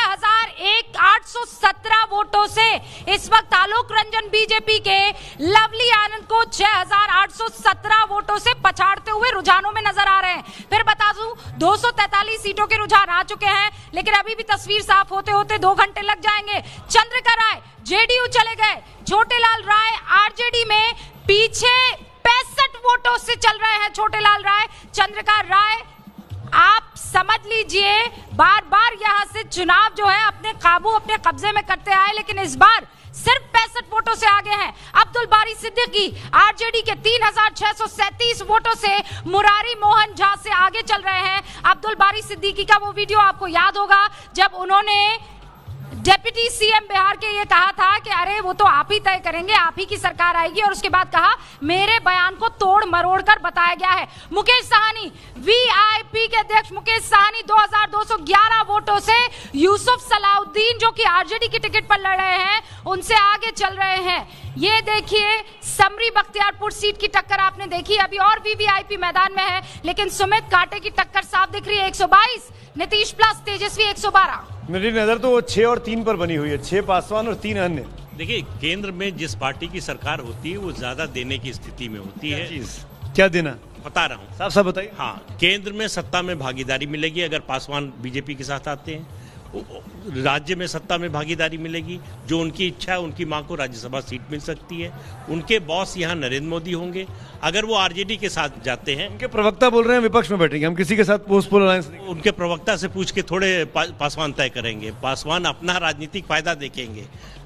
C: 6,817 वोटों से। इस वक्त आलोक रंजन बीजेपी के लवली आनंद को 6,817 वोटों से पछाड़ते हुए रुझानों में नजर आ रहे हैं। फिर बता दूं 243 सीटों के रुझान आ चुके हैं, लेकिन अभी भी तस्वीर साफ होते होते 2 घंटे लग जाएंगे। चंद्रिका राय जेडीयू चले गए, छोटेलाल राय आरजेडी में पीछे 65 वोटों से चल रहे हैं छोटेलाल राय। चंद्रिका राय आप समझ लीजिए बार बार यहां से चुनाव जो है अपने काबू अपने कब्जे में करते आए, लेकिन इस बार सिर्फ 65 वोटों से आगे हैं। अब्दुल बारी सिद्दीकी आरजेडी के 3,637 वोटों से मुरारी मोहन झा से आगे चल रहे हैं। अब्दुल बारी सिद्दीकी का वो वीडियो आपको याद होगा जब उन्होंने डेप्यूटी सीएम बिहार के ये कहा था कि अरे वो तो आप ही तय करेंगे, आप ही की सरकार आएगी, और उसके बाद कहा मेरे बयान को तोड़ मरोड़ कर बताया गया है। मुकेश साहनी वीआईपी के अध्यक्ष मुकेश साहनी 2,211 वोटों से यूसुफ सलाउद्दीन जो कि आरजेडी की टिकट पर लड़ रहे हैं उनसे आगे चल रहे हैं। ये देखिए समरी बख्तियारपुर सीट की टक्कर आपने देखी, अभी और भी वीआईपी मैदान में है, लेकिन सुमित कांटे की टक्कर साफ दिख रही है। 122 नीतीश प्लस तेजस्वी 112।
A: मेरी नजर तो वो 6 और 3 पर बनी हुई है, 6 पासवान और 3 अन्य।
G: देखिए केंद्र में जिस पार्टी की सरकार होती है वो ज्यादा देने की स्थिति में होती है।
A: क्या देना
G: बता रहा हूँ,
A: साफ साफ बताइए।
G: हाँ, केंद्र में सत्ता में भागीदारी मिलेगी अगर पासवान बीजेपी के साथ आते हैं, राज्य में सत्ता में भागीदारी मिलेगी, जो उनकी इच्छा है उनकी मां को राज्यसभा सीट मिल सकती है, उनके बॉस यहाँ नरेंद्र मोदी होंगे। अगर वो आरजेडी के साथ जाते हैं,
A: उनके प्रवक्ता बोल रहे हैं विपक्ष में बैठेंगे, हम किसी के साथ पोस्टपोल अलायंस नहीं।
G: उनके प्रवक्ता से पूछ के थोड़े पासवान तय करेंगे, पासवान अपना राजनीतिक फायदा देखेंगे।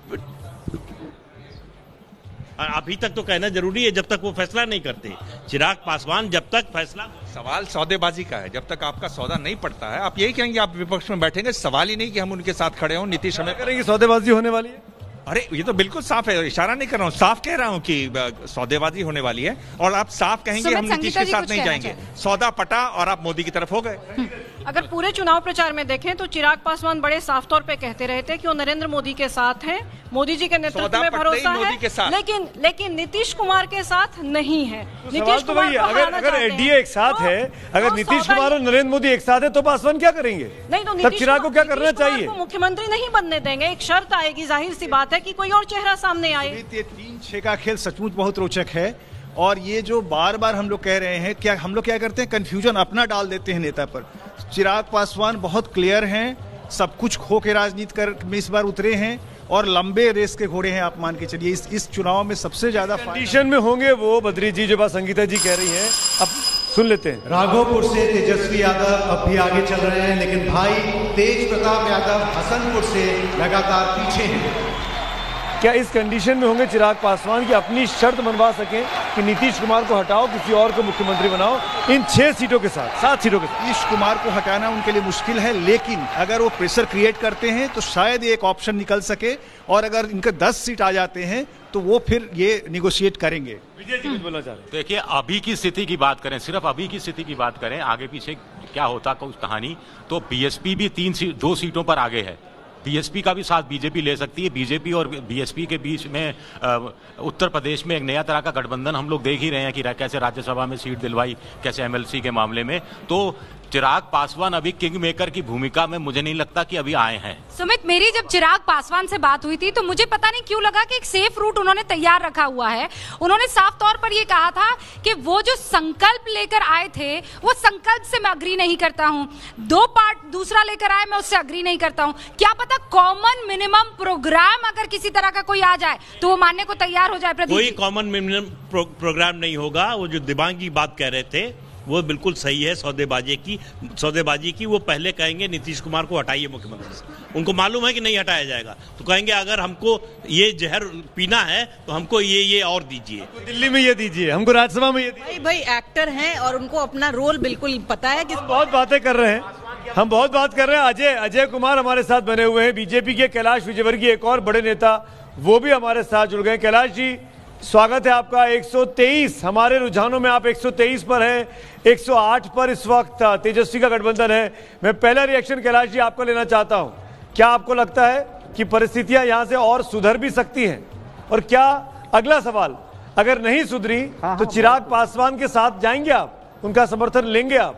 G: अभी तक तो कहना जरूरी है जब तक वो फैसला नहीं करते। चिराग पासवान जब तक फैसला,
Q: सवाल सौदेबाजी का है, जब तक आपका सौदा नहीं पड़ता है आप यही कहेंगे आप विपक्ष में बैठेंगे। सवाल ही नहीं कि हम उनके साथ खड़े हों। नीतीश हमें
A: करेंगे सौदेबाजी होने वाली है।
Q: अरे ये तो बिल्कुल साफ है, इशारा नहीं कर रहा हूँ, साफ कह रहा हूँ कि सौदेबाजी होने वाली है। और आप साफ कहेंगे हम नीतीश के साथ नहीं जाएंगे, सौदा पटा और आप मोदी की तरफ हो गए।
N: अगर पूरे चुनाव प्रचार में देखें तो चिराग पासवान बड़े साफ तौर पे कहते रहे थे कि वो नरेंद्र मोदी के साथ हैं, मोदी जी के नेतृत्व में भरोसा है, लेकिन नीतीश कुमार के साथ नहीं है।
A: नीतीश कुमार अगर एनडीए एक साथ है, अगर नीतीश कुमार और नरेंद्र मोदी एक साथ है तो पासवान क्या करेंगे?
N: नहीं, तो
A: चिराग को क्या करना चाहिए?
N: मुख्यमंत्री नहीं बनने देंगे, एक शर्त आएगी, जाहिर सी बात है कि कोई और चेहरा सामने आए।
B: ये 3-6 का खेल सचमुच बहुत रोचक है। और ये जो बार बार हम लोग कह रहे हैं, क्या हम लोग क्या करते हैं, कंफ्यूजन अपना डाल देते हैं नेता पर। चिराग पासवान बहुत क्लियर हैं, सब कुछ खो के राजनीति कर में इस बार उतरे हैं और लंबे रेस के घोड़े हैं, आप मान के चलिए। इस चुनाव में सबसे ज्यादा
A: कंडीशन में होंगे वो बद्री जी जो बात संगीता जी कह रही हैं, अब सुन लेते हैं।
K: राघोपुर से तेजस्वी यादव अब भी आगे चल रहे हैं, लेकिन भाई तेज प्रताप यादव हसनपुर से लगातार पीछे हैं।
A: क्या इस कंडीशन में होंगे चिराग पासवान की अपनी शर्त मनवा सकें कि नीतीश कुमार को हटाओ, किसी और को मुख्यमंत्री बनाओ इन 6 सीटों के साथ, 7 सीटों के साथ?
B: नीतीश कुमार को हटाना उनके लिए मुश्किल है, लेकिन अगर वो प्रेशर क्रिएट करते हैं तो शायद ये एक ऑप्शन निकल सके, और अगर इनके 10 सीट आ जाते हैं तो वो फिर ये निगोशिएट करेंगे।
A: विजय जी कुछ बोलना चाह रहे हैं?
E: देखिए, अभी की स्थिति की बात करें, सिर्फ अभी की स्थिति की बात करें, आगे पीछे क्या होता कुछ कहानी, तो बीएसपी भी 2 सीटों पर आगे है। बीएसपी का भी साथ बीजेपी ले सकती है। बीजेपी और बीएसपी के बीच में उत्तर प्रदेश में एक नया तरह का गठबंधन हम लोग देख ही रहे हैं कि कैसे राज्यसभा में सीट दिलवाई, कैसे एमएलसी के मामले में। तो चिराग पासवान अभी किंग मेकर की भूमिका में मुझे नहीं लगता कि अभी आए हैं।
C: सुमित, मेरी जब चिराग पासवान से बात हुई थी तो मुझे पता नहीं क्यों लगा कि एक सेफ रूट उन्होंने तैयार रखा हुआ है। उन्होंने साफ तौर पर ये कहा था कि वो जो संकल्प लेकर आए थे वो संकल्प से मैं अग्री नहीं करता हूँ, 2 पार्ट दूसरा लेकर आए मैं उससे अग्री नहीं करता हूँ। क्या पता कॉमन मिनिमम प्रोग्राम अगर किसी तरह का कोई आ जाए तो वो मानने को तैयार हो जाए।
G: कोई कॉमन मिनिमम प्रोग्राम नहीं होगा। वो जो दिबांग की बात कह रहे थे वो बिल्कुल सही है, सौदेबाजी की। वो पहले कहेंगे नीतीश कुमार को हटाइए मुख्यमंत्री से, उनको मालूम है कि नहीं हटाया जाएगा, तो कहेंगे अगर हमको ये जहर पीना है तो हमको ये और दीजिए,
A: दिल्ली में ये दीजिए, हमको राज्यसभा में ये दीजिए।
S: भाई एक्टर हैं और उनको अपना रोल बिल्कुल पता है कि
A: बहुत बातें कर रहे हैं, हम बहुत बात कर रहे हैं। अजय कुमार हमारे साथ बने हुए हैं, बीजेपी के कैलाश विजयवर्गीय एक और बड़े नेता, वो भी हमारे साथ जुड़ गए। कैलाश जी, स्वागत है आपका। 123 हमारे रुझानों में आप 123 पर हैं, 108 पर इस वक्त तेजस्वी का गठबंधन है। मैं पहला रिएक्शन कैलाश जी आपका लेना चाहता हूं। क्या आपको लगता है कि परिस्थितियां यहां से और सुधर भी सकती हैं? और क्या अगला सवाल, अगर नहीं सुधरी तो चिराग पासवान के साथ जाएंगे आप, उनका समर्थन लेंगे आप?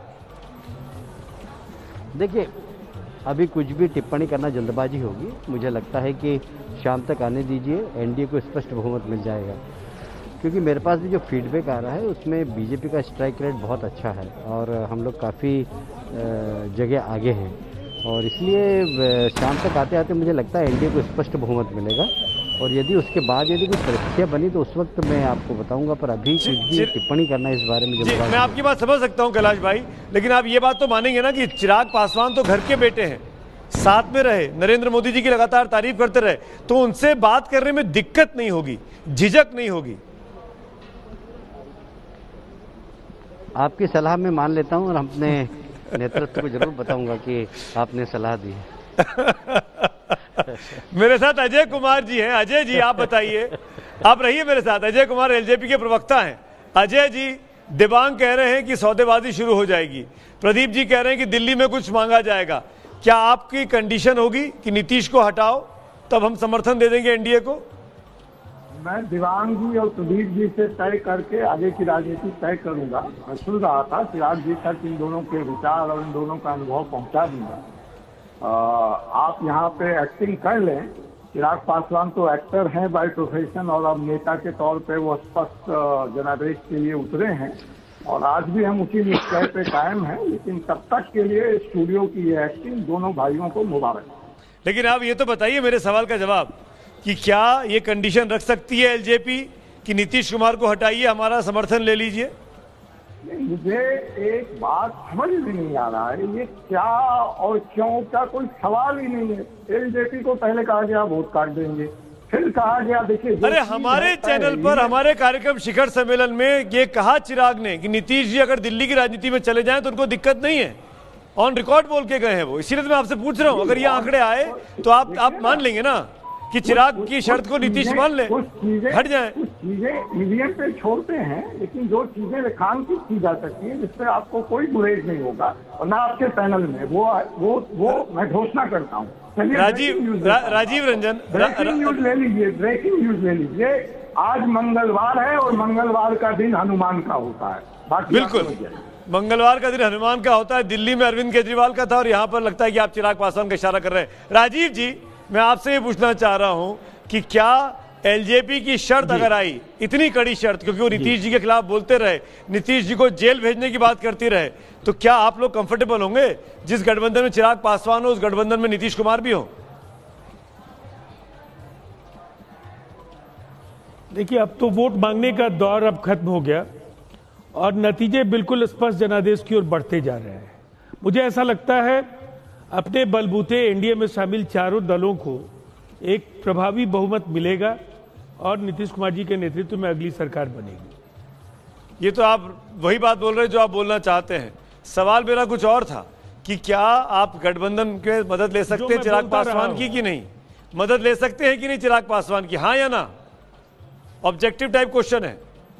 I: देखिए, अभी कुछ भी टिप्पणी करना जल्दबाजी होगी। मुझे लगता है कि शाम तक आने दीजिए, एनडीए को स्पष्ट बहुमत मिल जाएगा, क्योंकि मेरे पास भी जो फीडबैक आ रहा है उसमें बीजेपी का स्ट्राइक रेट बहुत अच्छा है और हम लोग काफ़ी जगह आगे हैं, और इसलिए शाम तक आते आते मुझे लगता है एनडीए को स्पष्ट बहुमत मिलेगा। और यदि उसके बाद यदि कुछ परिस्थितियाँ बनी तो उस वक्त मैं आपको बताऊंगा, पर अभी कुछ भी टिप्पणी करना इस बारे में
A: मैं आपकी बात समझ सकता हूं कैलाश भाई, लेकिन आप ये बात तो मानेंगे ना कि चिराग पासवान तो घर के बेटे हैं, साथ में रहे, नरेंद्र मोदी जी की लगातार तारीफ करते रहे, तो उनसे बात करने में दिक्कत नहीं होगी, झिझक नहीं होगी?
I: आपकी सलाह मैं मान लेता हूं और अपने नेतृत्व को जरूर बताऊंगा कि आपने सलाह दी है।
A: मेरे साथ अजय कुमार जी हैं। अजय जी, आप बताइए, आप रहिए मेरे साथ। अजय कुमार एलजेपी के प्रवक्ता हैं। अजय जी, दिबांग कह रहे हैं कि सौदेबाजी शुरू हो जाएगी, प्रदीप जी कह रहे हैं कि दिल्ली में कुछ मांगा जाएगा। क्या आपकी कंडीशन होगी कि नीतीश को हटाओ तब हम समर्थन दे देंगे एनडीए को?
W: मैं दिवांग जी और प्रदीप जी से तय करके आगे की राजनीति तय करूंगा। मैं सुन रहा था, चिराग जी तक इन दोनों के विचार और इन दोनों का अनुभव पहुंचा दूंगा। आप यहाँ पे एक्टिंग कर लें। चिराग पासवान तो एक्टर हैं बाय प्रोफेशन, और अब नेता के तौर पे वो स्पष्ट जनादेश के लिए उतरे हैं, और आज भी हम उसी निश्चय पे कायम हैं। लेकिन तब तक के लिए स्टूडियो की ये एक्टिंग दोनों भाइयों को मुबारक।
A: लेकिन आप ये तो बताइए मेरे सवाल का जवाब कि क्या ये कंडीशन रख सकती है एलजेपी कि नीतीश कुमार को हटाइए, हमारा समर्थन ले लीजिए?
W: मुझे एक बात समझ में नहीं आ रहा है, ये क्या और क्यों का कोई सवाल ही नहीं है। एलजेपी को पहले कहा गया वोट काट देंगे, फिर कहा गया देखिए।
A: अरे हमारे चैनल पर हमारे कार्यक्रम शिखर सम्मेलन में ये कहा चिराग ने कि नीतीश जी अगर दिल्ली की राजनीति में चले जाएं तो उनको दिक्कत नहीं है, ऑन रिकॉर्ड बोल के गए हैं वो। इसीलिए तो मैं आपसे पूछ रहा हूं, अगर ये आंकड़े आए तो आप मान लेंगे ना कि चिराग की शर्त को नीतीश मान ले, हट जाए?
W: कुछ चीजें ईवीएम पे छोड़ते हैं, लेकिन जो चीजें रेखांकित की जा सकती है जिससे आपको कोई गुरेज नहीं होगा, और ना आपके पैनल में वो मैं घोषणा करता हूँ।
A: राजीव रंजन,
W: ब्रेकिंग न्यूज ले लीजिए, ब्रेकिंग न्यूज ले लीजिए। आज मंगलवार है और मंगलवार का दिन हनुमान का होता है।
A: बिल्कुल, मंगलवार का दिन हनुमान का होता है। दिल्ली में अरविंद केजरीवाल का था और यहाँ पर लगता है कि आप चिराग पासवान का इशारा कर रहे हैं। राजीव जी, मैं आपसे ये पूछना चाह रहा हूं कि क्या एलजेपी की शर्त अगर आई, इतनी कड़ी शर्त, क्योंकि वो नीतीश जी के खिलाफ बोलते रहे, नीतीश जी को जेल भेजने की बात करती रहे, तो क्या आप लोग कंफर्टेबल होंगे जिस गठबंधन में चिराग पासवान हो उस गठबंधन में नीतीश कुमार भी हो?
M: देखिए, अब तो वोट मांगने का दौर अब खत्म हो गया और नतीजे बिल्कुल स्पष्ट जनादेश की ओर बढ़ते जा रहे हैं। मुझे ऐसा लगता है अपने बलबूते एनडीए में शामिल चारों दलों को एक प्रभावी बहुमत मिलेगा और नीतीश कुमार जी के नेतृत्व में अगली सरकार बनेगी।
A: ये तो आप वही बात बोल रहे हैं जो आप बोलना चाहते हैं। सवाल मेरा कुछ और था कि क्या आप गठबंधन के मदद ले सकते हैं चिराग पासवान की कि नहीं? मदद ले सकते हैं कि नहीं चिराग पासवान की, हाँ या ना? ऑब्जेक्टिव टाइप क्वेश्चन है।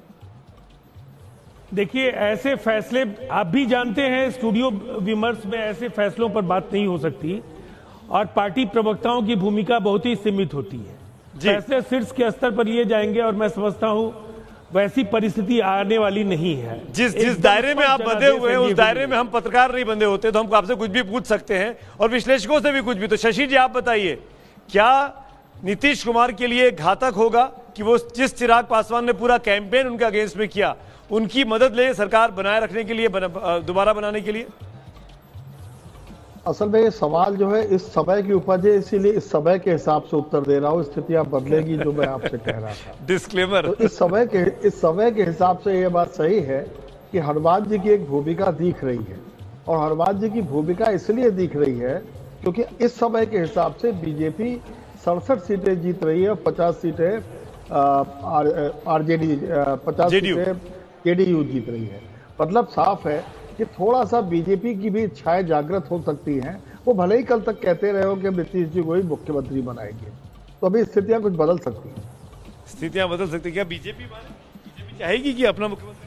M: देखिए, ऐसे फैसले आप भी जानते हैं, स्टूडियो विमर्श में ऐसे फैसलों पर बात नहीं हो सकती और पार्टी प्रवक्ताओं की भूमिका बहुत ही सीमित होती है। फैसले शीर्ष के स्तर पर लिए जाएंगे और मैं समझता हूं वैसी परिस्थिति आने वाली नहीं है।
A: जिस दायरे में आप बंधे हुए हैं उस दायरे में हम पत्रकार नहीं बंधे होते तो हम आपसे कुछ भी पूछ सकते हैं और विश्लेषकों से भी कुछ भी। तो शशि जी, आप बताइए, क्या नीतीश कुमार के लिए घातक होगा कि वो जिस चिराग पासवान ने पूरा कैंपेन उनके अगेंस्ट में किया उनकी मदद ले सरकार बनाए रखने के लिए, दोबारा बनाने के लिए?
U: असल में ये सवाल जो है इस समय की उपज है, इसीलिए इस समय के हिसाब से उत्तर दे रहा हूँ। स्थितियां बदलेगी जो मैं आपसे कह रहा था।
A: डिस्क्लेमर।
U: तो इस समय के हिसाब से ये बात सही है कि हनुमान जी की एक भूमिका दिख रही है और हनुमान जी की भूमिका इसलिए दिख रही है क्योंकि इस समय के हिसाब से बीजेपी 67 सीटें जीत रही है, 50 सीटें आरजेडी, 50 सीटें जेडीयू जीत रही है। मतलब साफ है कि थोड़ा सा बीजेपी की भी इच्छाएं जागृत हो सकती हैं। वो भले ही कल तक कहते रहे हो कि नीतीश जी को ही मुख्यमंत्री बनाएंगे, तो अभी स्थितियां कुछ बदल सकती हैं।
A: स्थितियां बदल सकती, क्या बीजेपी चाहेगी कि अपना मुख्यमंत्री?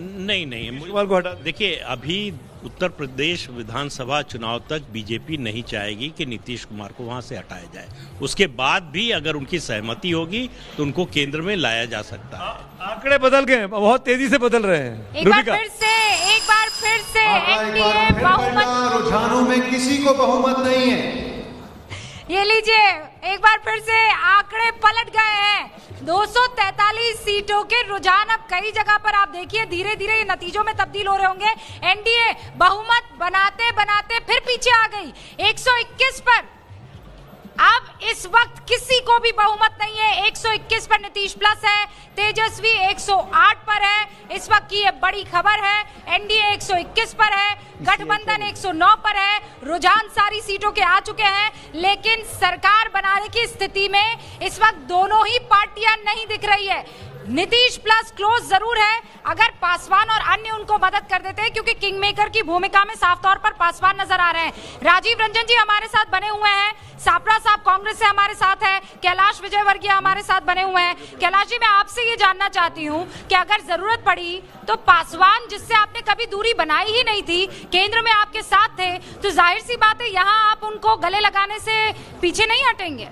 G: नहीं, देखिए, अभी उत्तर प्रदेश विधानसभा चुनाव तक बीजेपी नहीं चाहेगी कि नीतीश कुमार को वहां से हटाया जाए। उसके बाद भी अगर उनकी सहमति होगी तो उनको केंद्र में लाया जा सकता है।
A: आंकड़े बदल गए, बहुत तेजी से बदल रहे हैं।
C: एक बार फिर से एनडीए बहुमत,
K: रुझानों में किसी को बहुमत नहीं है।
C: ये लीजिए, एक बार फिर से आंकड़े पलट गए हैं। 243 सीटों के रुझान अब कई जगह पर आप देखिए धीरे धीरे ये नतीजों में तब्दील हो रहे होंगे। एनडीए बहुमत बनाते बनाते फिर पीछे आ गई 121 पर। अब इस वक्त किसी को भी बहुमत नहीं है। 121 पर नीतीश प्लस है, तेजस्वी 108 पर है। इस वक्त की ये बड़ी खबर है। एनडीए 121 पर है, गठबंधन 109 पर है। रुझान सारी सीटों के आ चुके हैं, लेकिन सरकार बनाने की स्थिति में इस वक्त दोनों ही पार्टियां नहीं दिख रही है। नीतीश प्लस क्लोज जरूर है, अगर पासवान और अन्य उनको मदद कर देते हैं, क्योंकि किंग मेकर की भूमिका में साफ तौर पर पासवान नजर आ रहे हैं। राजीव रंजन जी हमारे साथ बने हुए हैं, सापरा साहब कांग्रेस से हमारे साथ है, कैलाश विजयवर्गीय हमारे साथ बने हुए हैं। कैलाश जी, मैं आपसे ये जानना चाहती हूँ कि अगर जरूरत पड़ी तो पासवान, जिससे आपने कभी दूरी बनाई ही नहीं थी, केंद्र में आपके साथ थे, तो जाहिर सी बात है यहाँ आप उनको गले लगाने से पीछे नहीं हटेंगे।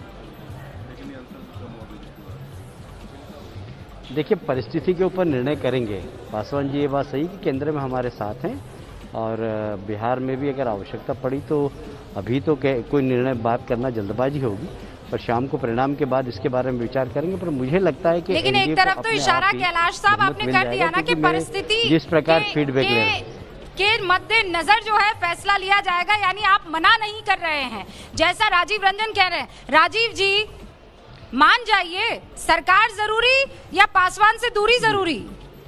I: देखिए, परिस्थिति के ऊपर निर्णय करेंगे। पासवान जी ये बात सही कि केंद्र में हमारे साथ हैं और बिहार में भी अगर आवश्यकता पड़ी तो अभी तो कोई निर्णय बात करना जल्दबाजी होगी, पर शाम को परिणाम के बाद इसके बारे में विचार करेंगे। पर मुझे लगता है कि
C: लेकिन एक तरफ तो इशारा कैलाश साहब आपने कर दिया ना कि परिस्थिति
I: जिस प्रकार फीडबैक ले
C: के मद्देनजर जो है फैसला लिया जाएगा, यानी आप मना नहीं कर रहे हैं जैसा राजीव रंजन कह रहे हैं। राजीव जी, मान जाइए, सरकार जरूरी या पासवान से दूरी जरूरी?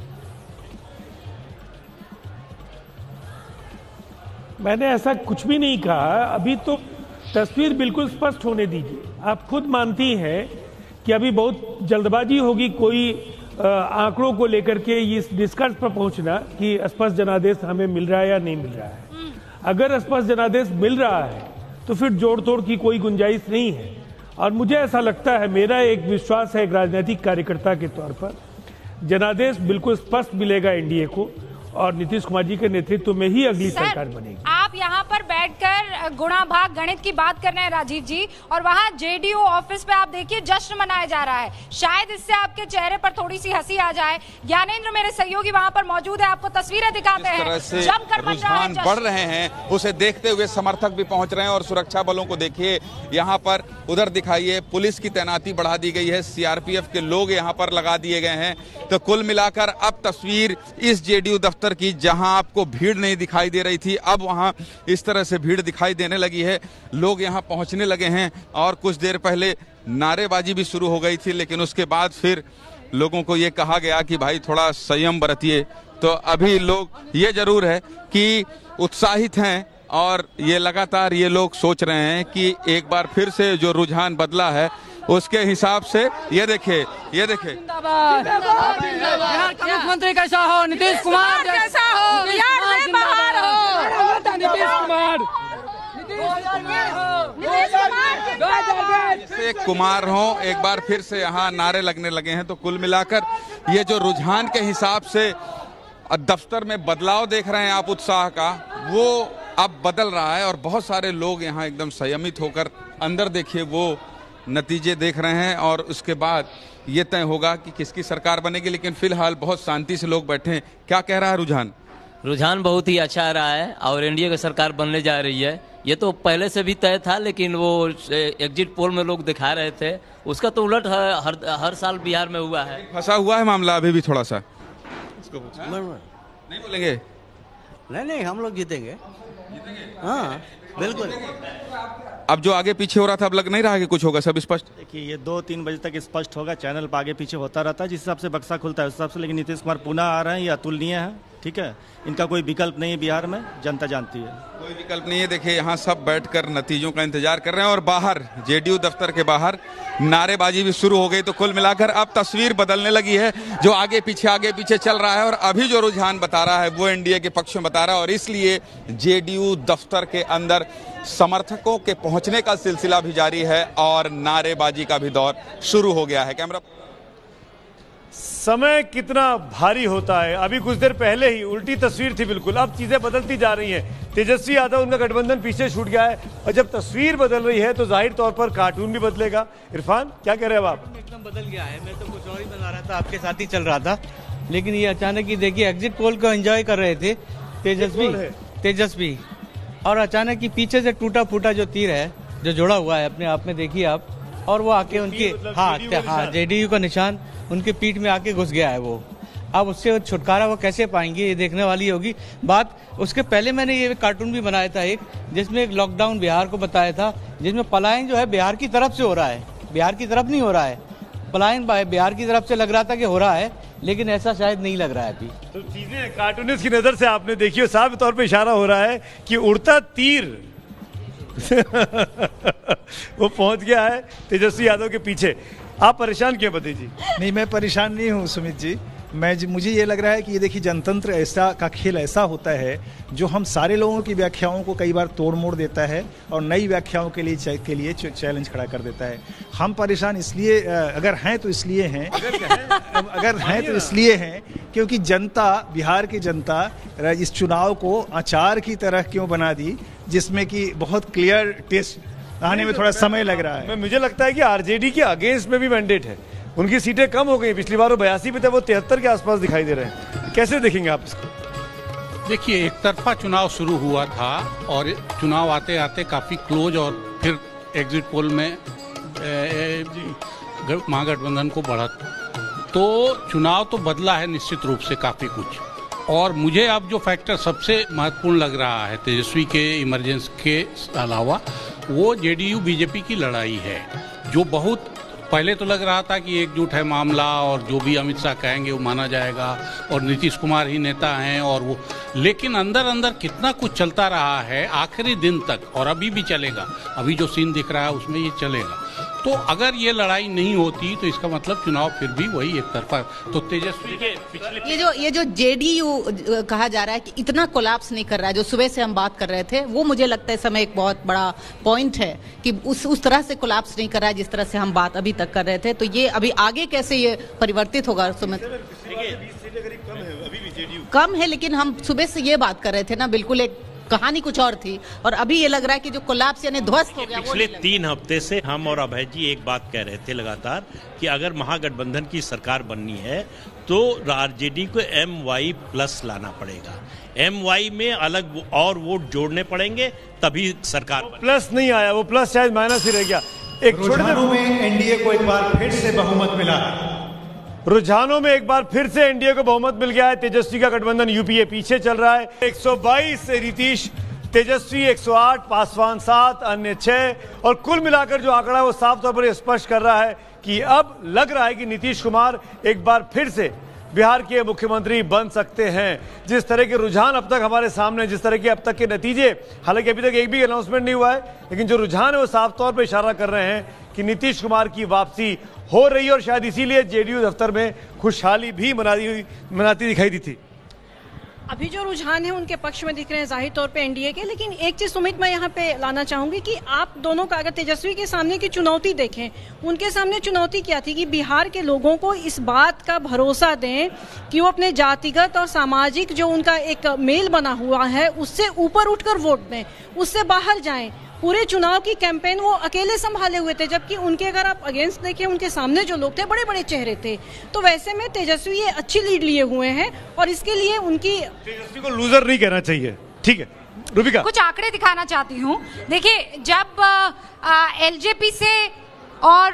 M: मैंने ऐसा कुछ भी नहीं कहा। अभी तो तस्वीर बिल्कुल स्पष्ट होने दीजिए। आप खुद मानती हैं कि अभी बहुत जल्दबाजी होगी कोई आंकड़ों को लेकर के इस निष्कर्ष पर पहुंचना कि स्पष्ट जनादेश हमें मिल रहा है या नहीं मिल रहा है। अगर स्पष्ट जनादेश मिल रहा है तो फिर जोड़ तोड़ की कोई गुंजाइश नहीं है। और मुझे ऐसा लगता है, मेरा एक विश्वास है एक राजनीतिक कार्यकर्ता के तौर पर, जनादेश बिल्कुल स्पष्ट मिलेगा एनडीए को और नीतीश कुमार जी के नेतृत्व में ही अगली सरकार बनेगी।
C: आप यहाँ पर बैठ बैठकर गुणा भाग गणित की बात कर रहे हैं राजीव जी, और वहां जेडीयू ऑफिस पे आप देखिए जश्न मनाया जा रहा है। शायद इससे आपके चेहरे पर थोड़ी सी हंसी आ जाए। ज्ञानेंद्र मेरे सहयोगी वहां पर मौजूद है, आपको तस्वीरें दिखाते हैं। जमकर
O: रुझान बढ़ रहे हैं, उसे देखते हुए समर्थक भी पहुंच रहे हैं और सुरक्षा बलों को देखिए यहाँ पर, उधर दिखाइए, पुलिस की तैनाती बढ़ा दी गई है, सीआरपीएफ के लोग यहाँ पर लगा दिए गए हैं। तो कुल मिलाकर अब तस्वीर इस जेडीयू दफ्तर की, जहां आपको भीड़ नहीं दिखाई दे रही थी, अब वहां इस तरह से भीड़ दिखाई देने लगी है। लोग यहां पहुंचने लगे हैं और कुछ देर पहले नारेबाजी भी शुरू हो गई थी, लेकिन उसके बाद फिर लोगों को ये कहा गया कि भाई थोड़ा संयम बरतिए। तो अभी लोग ये जरूर है कि उत्साहित हैं और ये लगातार ये लोग सोच रहे हैं कि एक बार फिर से जो रुझान बदला है उसके हिसाब से ये देखे
P: बिहार का मुख्यमंत्री कैसा हो, नीतीश कुमार कैसा हो, बिहार में बाहर हो, नीतीश कुमार
O: से कुमार हो, एक बार फिर से यहाँ नारे लगने लगे हैं। तो कुल मिलाकर ये जो रुझान के हिसाब से दफ्तर में बदलाव देख रहे हैं आप, उत्साह का, वो अब बदल रहा है और बहुत सारे लोग यहाँ एकदम संयमित होकर अंदर देखिए वो नतीजे देख रहे हैं और उसके बाद ये तय होगा कि किसकी सरकार बनेगी। लेकिन फिलहाल बहुत शांति से लोग बैठे हैं। क्या कह रहा है रुझान?
R: रुझान बहुत ही अच्छा रहा है और एनडीए की सरकार बनने जा रही है। ये तो पहले से भी तय था, लेकिन वो एग्जिट पोल में लोग दिखा रहे थे, उसका तो उलट हर साल बिहार में हुआ है।
O: फंसा हुआ है मामला अभी भी थोड़ा सा। नहीं बोलेंगे?
I: नहीं, हम लोग जीतेंगे। हाँ बिल्कुल।
O: अब जो आगे पीछे हो रहा था अब लग नहीं रहा कि कुछ होगा, सब स्पष्ट?
X: देखिए ये 2-3 बजे तक स्पष्ट होगा। चैनल पर आगे पीछे होता रहता है जिस हिसाब से बक्सा खुलता है उस हिसाब से, लेकिन नीतीश कुमार पुनः आ रहे हैं, ये अतुलनीय है। ठीक है, इनका कोई विकल्प नहीं है बिहार में, जनता जानती है।
O: कोई विकल्प नहीं है। देखिए यहाँ सब बैठकर नतीजों का इंतजार कर रहे हैं और बाहर जेडीयू दफ्तर के बाहर नारेबाजी भी शुरू हो गई। तो कुल मिलाकर अब तस्वीर बदलने लगी है, जो आगे पीछे चल रहा है और अभी जो रुझान बता रहा है वो एनडीए के पक्ष में बता रहा है और इसलिए जेडीयू दफ्तर के अंदर समर्थकों के पहुंचने का सिलसिला भी जारी है और नारेबाजी का भी दौर शुरू हो गया है। कैमरा
A: समय कितना भारी होता है। अभी कुछ देर पहले ही उल्टी तस्वीर थी बिल्कुल, अब चीजें बदलती जा रही हैं। तेजस्वी यादव, उनका गठबंधन पीछे छूट गया है और जब तस्वीर बदल रही है तो जाहिर तौर पर कार्टून भी बदलेगा। इरफान क्या कह रहे हैं आप?
Y: एकदम बदल गया है। मैं तो कुछ और ही बना रहा था, आपके साथ ही चल रहा था, लेकिन ये अचानक ही देखिए एग्जिट पोल को एंजॉय कर रहे थे तेजस्वी और अचानक ही पीछे से टूटा फूटा जो तीर है जो जोड़ा हुआ है अपने आप में, देखिए आप, और वो आके उनकी हाँ जेडीयू का निशान उनके पीठ में आके घुस गया है वो। अब उससे छुटकारा वो कैसे पाएंगे ये देखने वाली होगी बात। उसके पहले मैंने ये कार्टून भी बनाया था एक, जिसमें एक लॉकडाउन बिहार को बताया था, जिसमें पलायन जो है बिहार की तरफ से हो रहा है, बिहार की तरफ नहीं हो रहा है, पलायन बिहार की तरफ से लग रहा था कि हो रहा है, लेकिन ऐसा शायद नहीं लग रहा है अभी।
A: तो चीजें कार्टूनिस्ट की नजर से आपने देखी, साफ तौर पे इशारा हो रहा है कि उड़ता तीर वो पहुंच गया है तेजस्वी यादव के पीछे। आप परेशान क्यों पति जी?
B: नहीं, मैं परेशान नहीं हूँ सुमित जी। मुझे ये लग रहा है कि ये देखिए जनतंत्र ऐसा का खेल ऐसा होता है जो हम सारे लोगों की व्याख्याओं को कई बार तोड़ मोड़ देता है और नई व्याख्याओं के लिए चैलेंज खड़ा कर देता है। हम परेशान इसलिए अगर हैं तो इसलिए हैं क्योंकि जनता, बिहार की जनता इस चुनाव को अचार की तरह क्यों बना दी, जिसमें कि बहुत क्लियर टेस्ट आने में थोड़ा समय लग रहा है।
A: मुझे लगता है कि आरजेडी के अगेंस्ट में भी मैंडेट है, उनकी सीटें कम हो गई। पिछली बार वो 82 पे थे, वो 73 के आसपास दिखाई दे रहे हैं। कैसे देखेंगे आप इसको?
J: देखिए, एक तरफा चुनाव शुरू हुआ था और चुनाव आते आते काफी क्लोज और फिर एग्जिट पोल में महागठबंधन को बढ़त, तो चुनाव तो बदला है निश्चित रूप से काफी कुछ। और मुझे अब जो फैक्टर सबसे महत्वपूर्ण लग रहा है तेजस्वी के इमरजेंस के अलावा, वो जेडीयू बीजेपी की लड़ाई है, जो बहुत पहले तो लग रहा था कि एकजुट है मामला और जो भी अमित शाह कहेंगे वो माना जाएगा और नीतीश कुमार ही नेता हैं और वो, लेकिन अंदर अंदर कितना कुछ चलता रहा है आखिरी दिन तक और अभी भी चलेगा। अभी जो सीन दिख रहा है उसमें ये चलेगा। तो अगर ये लड़ाई नहीं होती तो इसका मतलब चुनाव फिर भी वही एक तरफा। तो तेजस्वी
S: ये जो जेडीयू कहा जा रहा है कि इतना कोलैप्स नहीं कर रहा है, जो सुबह से हम बात कर रहे थे, वो मुझे लगता है इस समय एक बहुत बड़ा पॉइंट है कि उस तरह से कोलैप्स नहीं कर रहा है जिस तरह से हम बात अभी तक कर रहे थे। तो ये अभी आगे कैसे ये परिवर्तित होगा समझ कम है, लेकिन हम सुबह से ये बात कर रहे थे ना, बिल्कुल एक कहानी कुछ और थी और अभी ये लग रहा है कि जो कोलैप्स यानी ध्वस्त हो गया।
G: पिछले 3 हफ्ते से हम और अभय जी एक बात कह रहे थे लगातार कि अगर महागठबंधन की सरकार बननी है तो आरजेडी को MY+ लाना पड़ेगा, MY में अलग और वोट जोड़ने पड़ेंगे तभी सरकार
A: प्लस नहीं आया, वो प्लस शायद माइनस ही रह गया।
K: रुझानों में एनडीए को एक बार फिर से बहुमत मिला।
A: रुझानों में एक बार फिर से एनडीए को बहुमत मिल गया है। तेजस्वी का गठबंधन यूपीए पीछे चल रहा है। 122 से नीतीश, तेजस्वी 108, पासवान 7, अन्य 6 और कुल मिलाकर जो आंकड़ा है वो साफ तौर पर यह स्पष्ट कर रहा है कि अब लग रहा है कि नीतीश कुमार एक बार फिर से बिहार के मुख्यमंत्री बन सकते हैं। जिस तरह के रुझान अब तक हमारे सामने, जिस तरह के अब तक के नतीजे, हालांकि अभी तक एक भी अनाउंसमेंट नहीं हुआ है, लेकिन जो रुझान है वो साफ तौर पर इशारा कर रहे हैं कि नीतीश कुमार की वापसी हो रही है और शायद इसीलिए जेडीयू दफ्तर में खुशहाली भी मनाती दिखाई दी थी।
N: अभी जो रुझान है उनके पक्ष में दिख रहे हैं जाहिर तौर पे एनडीए के, लेकिन एक चीज सुमित मैं यहाँ पे लाना चाहूंगी कि आप दोनों का अगर तेजस्वी के सामने की चुनौती देखें, उनके सामने चुनौती क्या थी कि बिहार के लोगों को इस बात का भरोसा दें कि वो अपने जातिगत और सामाजिक जो उनका एक मेल बना हुआ है उससे ऊपर उठकर वोट दें, उससे बाहर जाएं। पूरे चुनाव की कैंपेन वो अकेले संभाले हुए थे, जबकि उनके अगर आप अगेंस्ट देखें उनके सामने जो लोग थे बड़े बड़े चेहरे थे। तो वैसे में तेजस्वी ये अच्छी लीड लिए हुए हैं और इसके लिए उनकी
A: तेजस्वी को लूजर नहीं कहना चाहिए। ठीक है रूबिका,
C: कुछ आंकड़े दिखाना चाहती हूँ। देखिए जब एलजेपी से और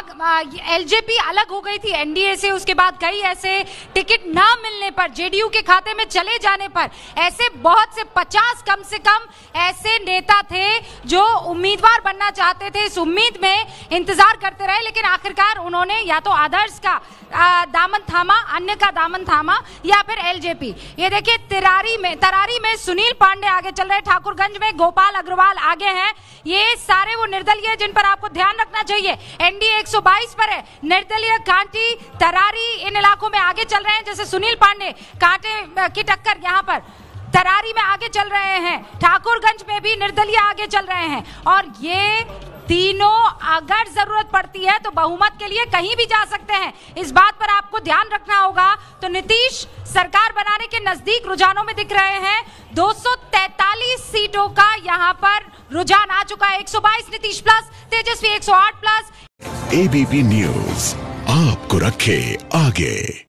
C: एलजेपी अलग हो गई थी एनडीए से, उसके बाद कई ऐसे टिकट ना मिलने पर, जेडीयू के खाते में चले जाने पर, ऐसे बहुत से 50 कम से कम ऐसे नेता थे जो उम्मीदवार बनना चाहते थे, इस उम्मीद में इंतजार करते रहे, लेकिन आखिरकार उन्होंने या तो आदर्श का दामन थामा, अन्य का दामन थामा, या फिर एलजेपी। ये देखिए तरारी में सुनील पांडे आगे चल रहे, ठाकुरगंज में गोपाल अग्रवाल आगे हैं। ये सारे वो निर्दलीय जिन पर आपको ध्यान रखना चाहिए। एनडीए 122 पर है, निर्दलीय कांटी, तरारी इन इलाकों में आगे चल रहे हैं। जैसे सुनील पांडे कांटे की टक्कर यहाँ पर तरारी में आगे चल रहे हैं, ठाकुरगंज में भी निर्दलीय आगे चल रहे हैं। और ये तीनों अगर जरूरत पड़ती है तो बहुमत के लिए कहीं भी जा सकते हैं, इस बात पर आपको ध्यान रखना होगा। तो नीतीश सरकार बनाने के नजदीक रुझानों में दिख रहे हैं। 243 सीटों का यहाँ पर रुझान आ चुका है। 122 नीतीश प्लस, तेजस्वी 108 प्लस।
D: एबीपी न्यूज आपको रखे आगे।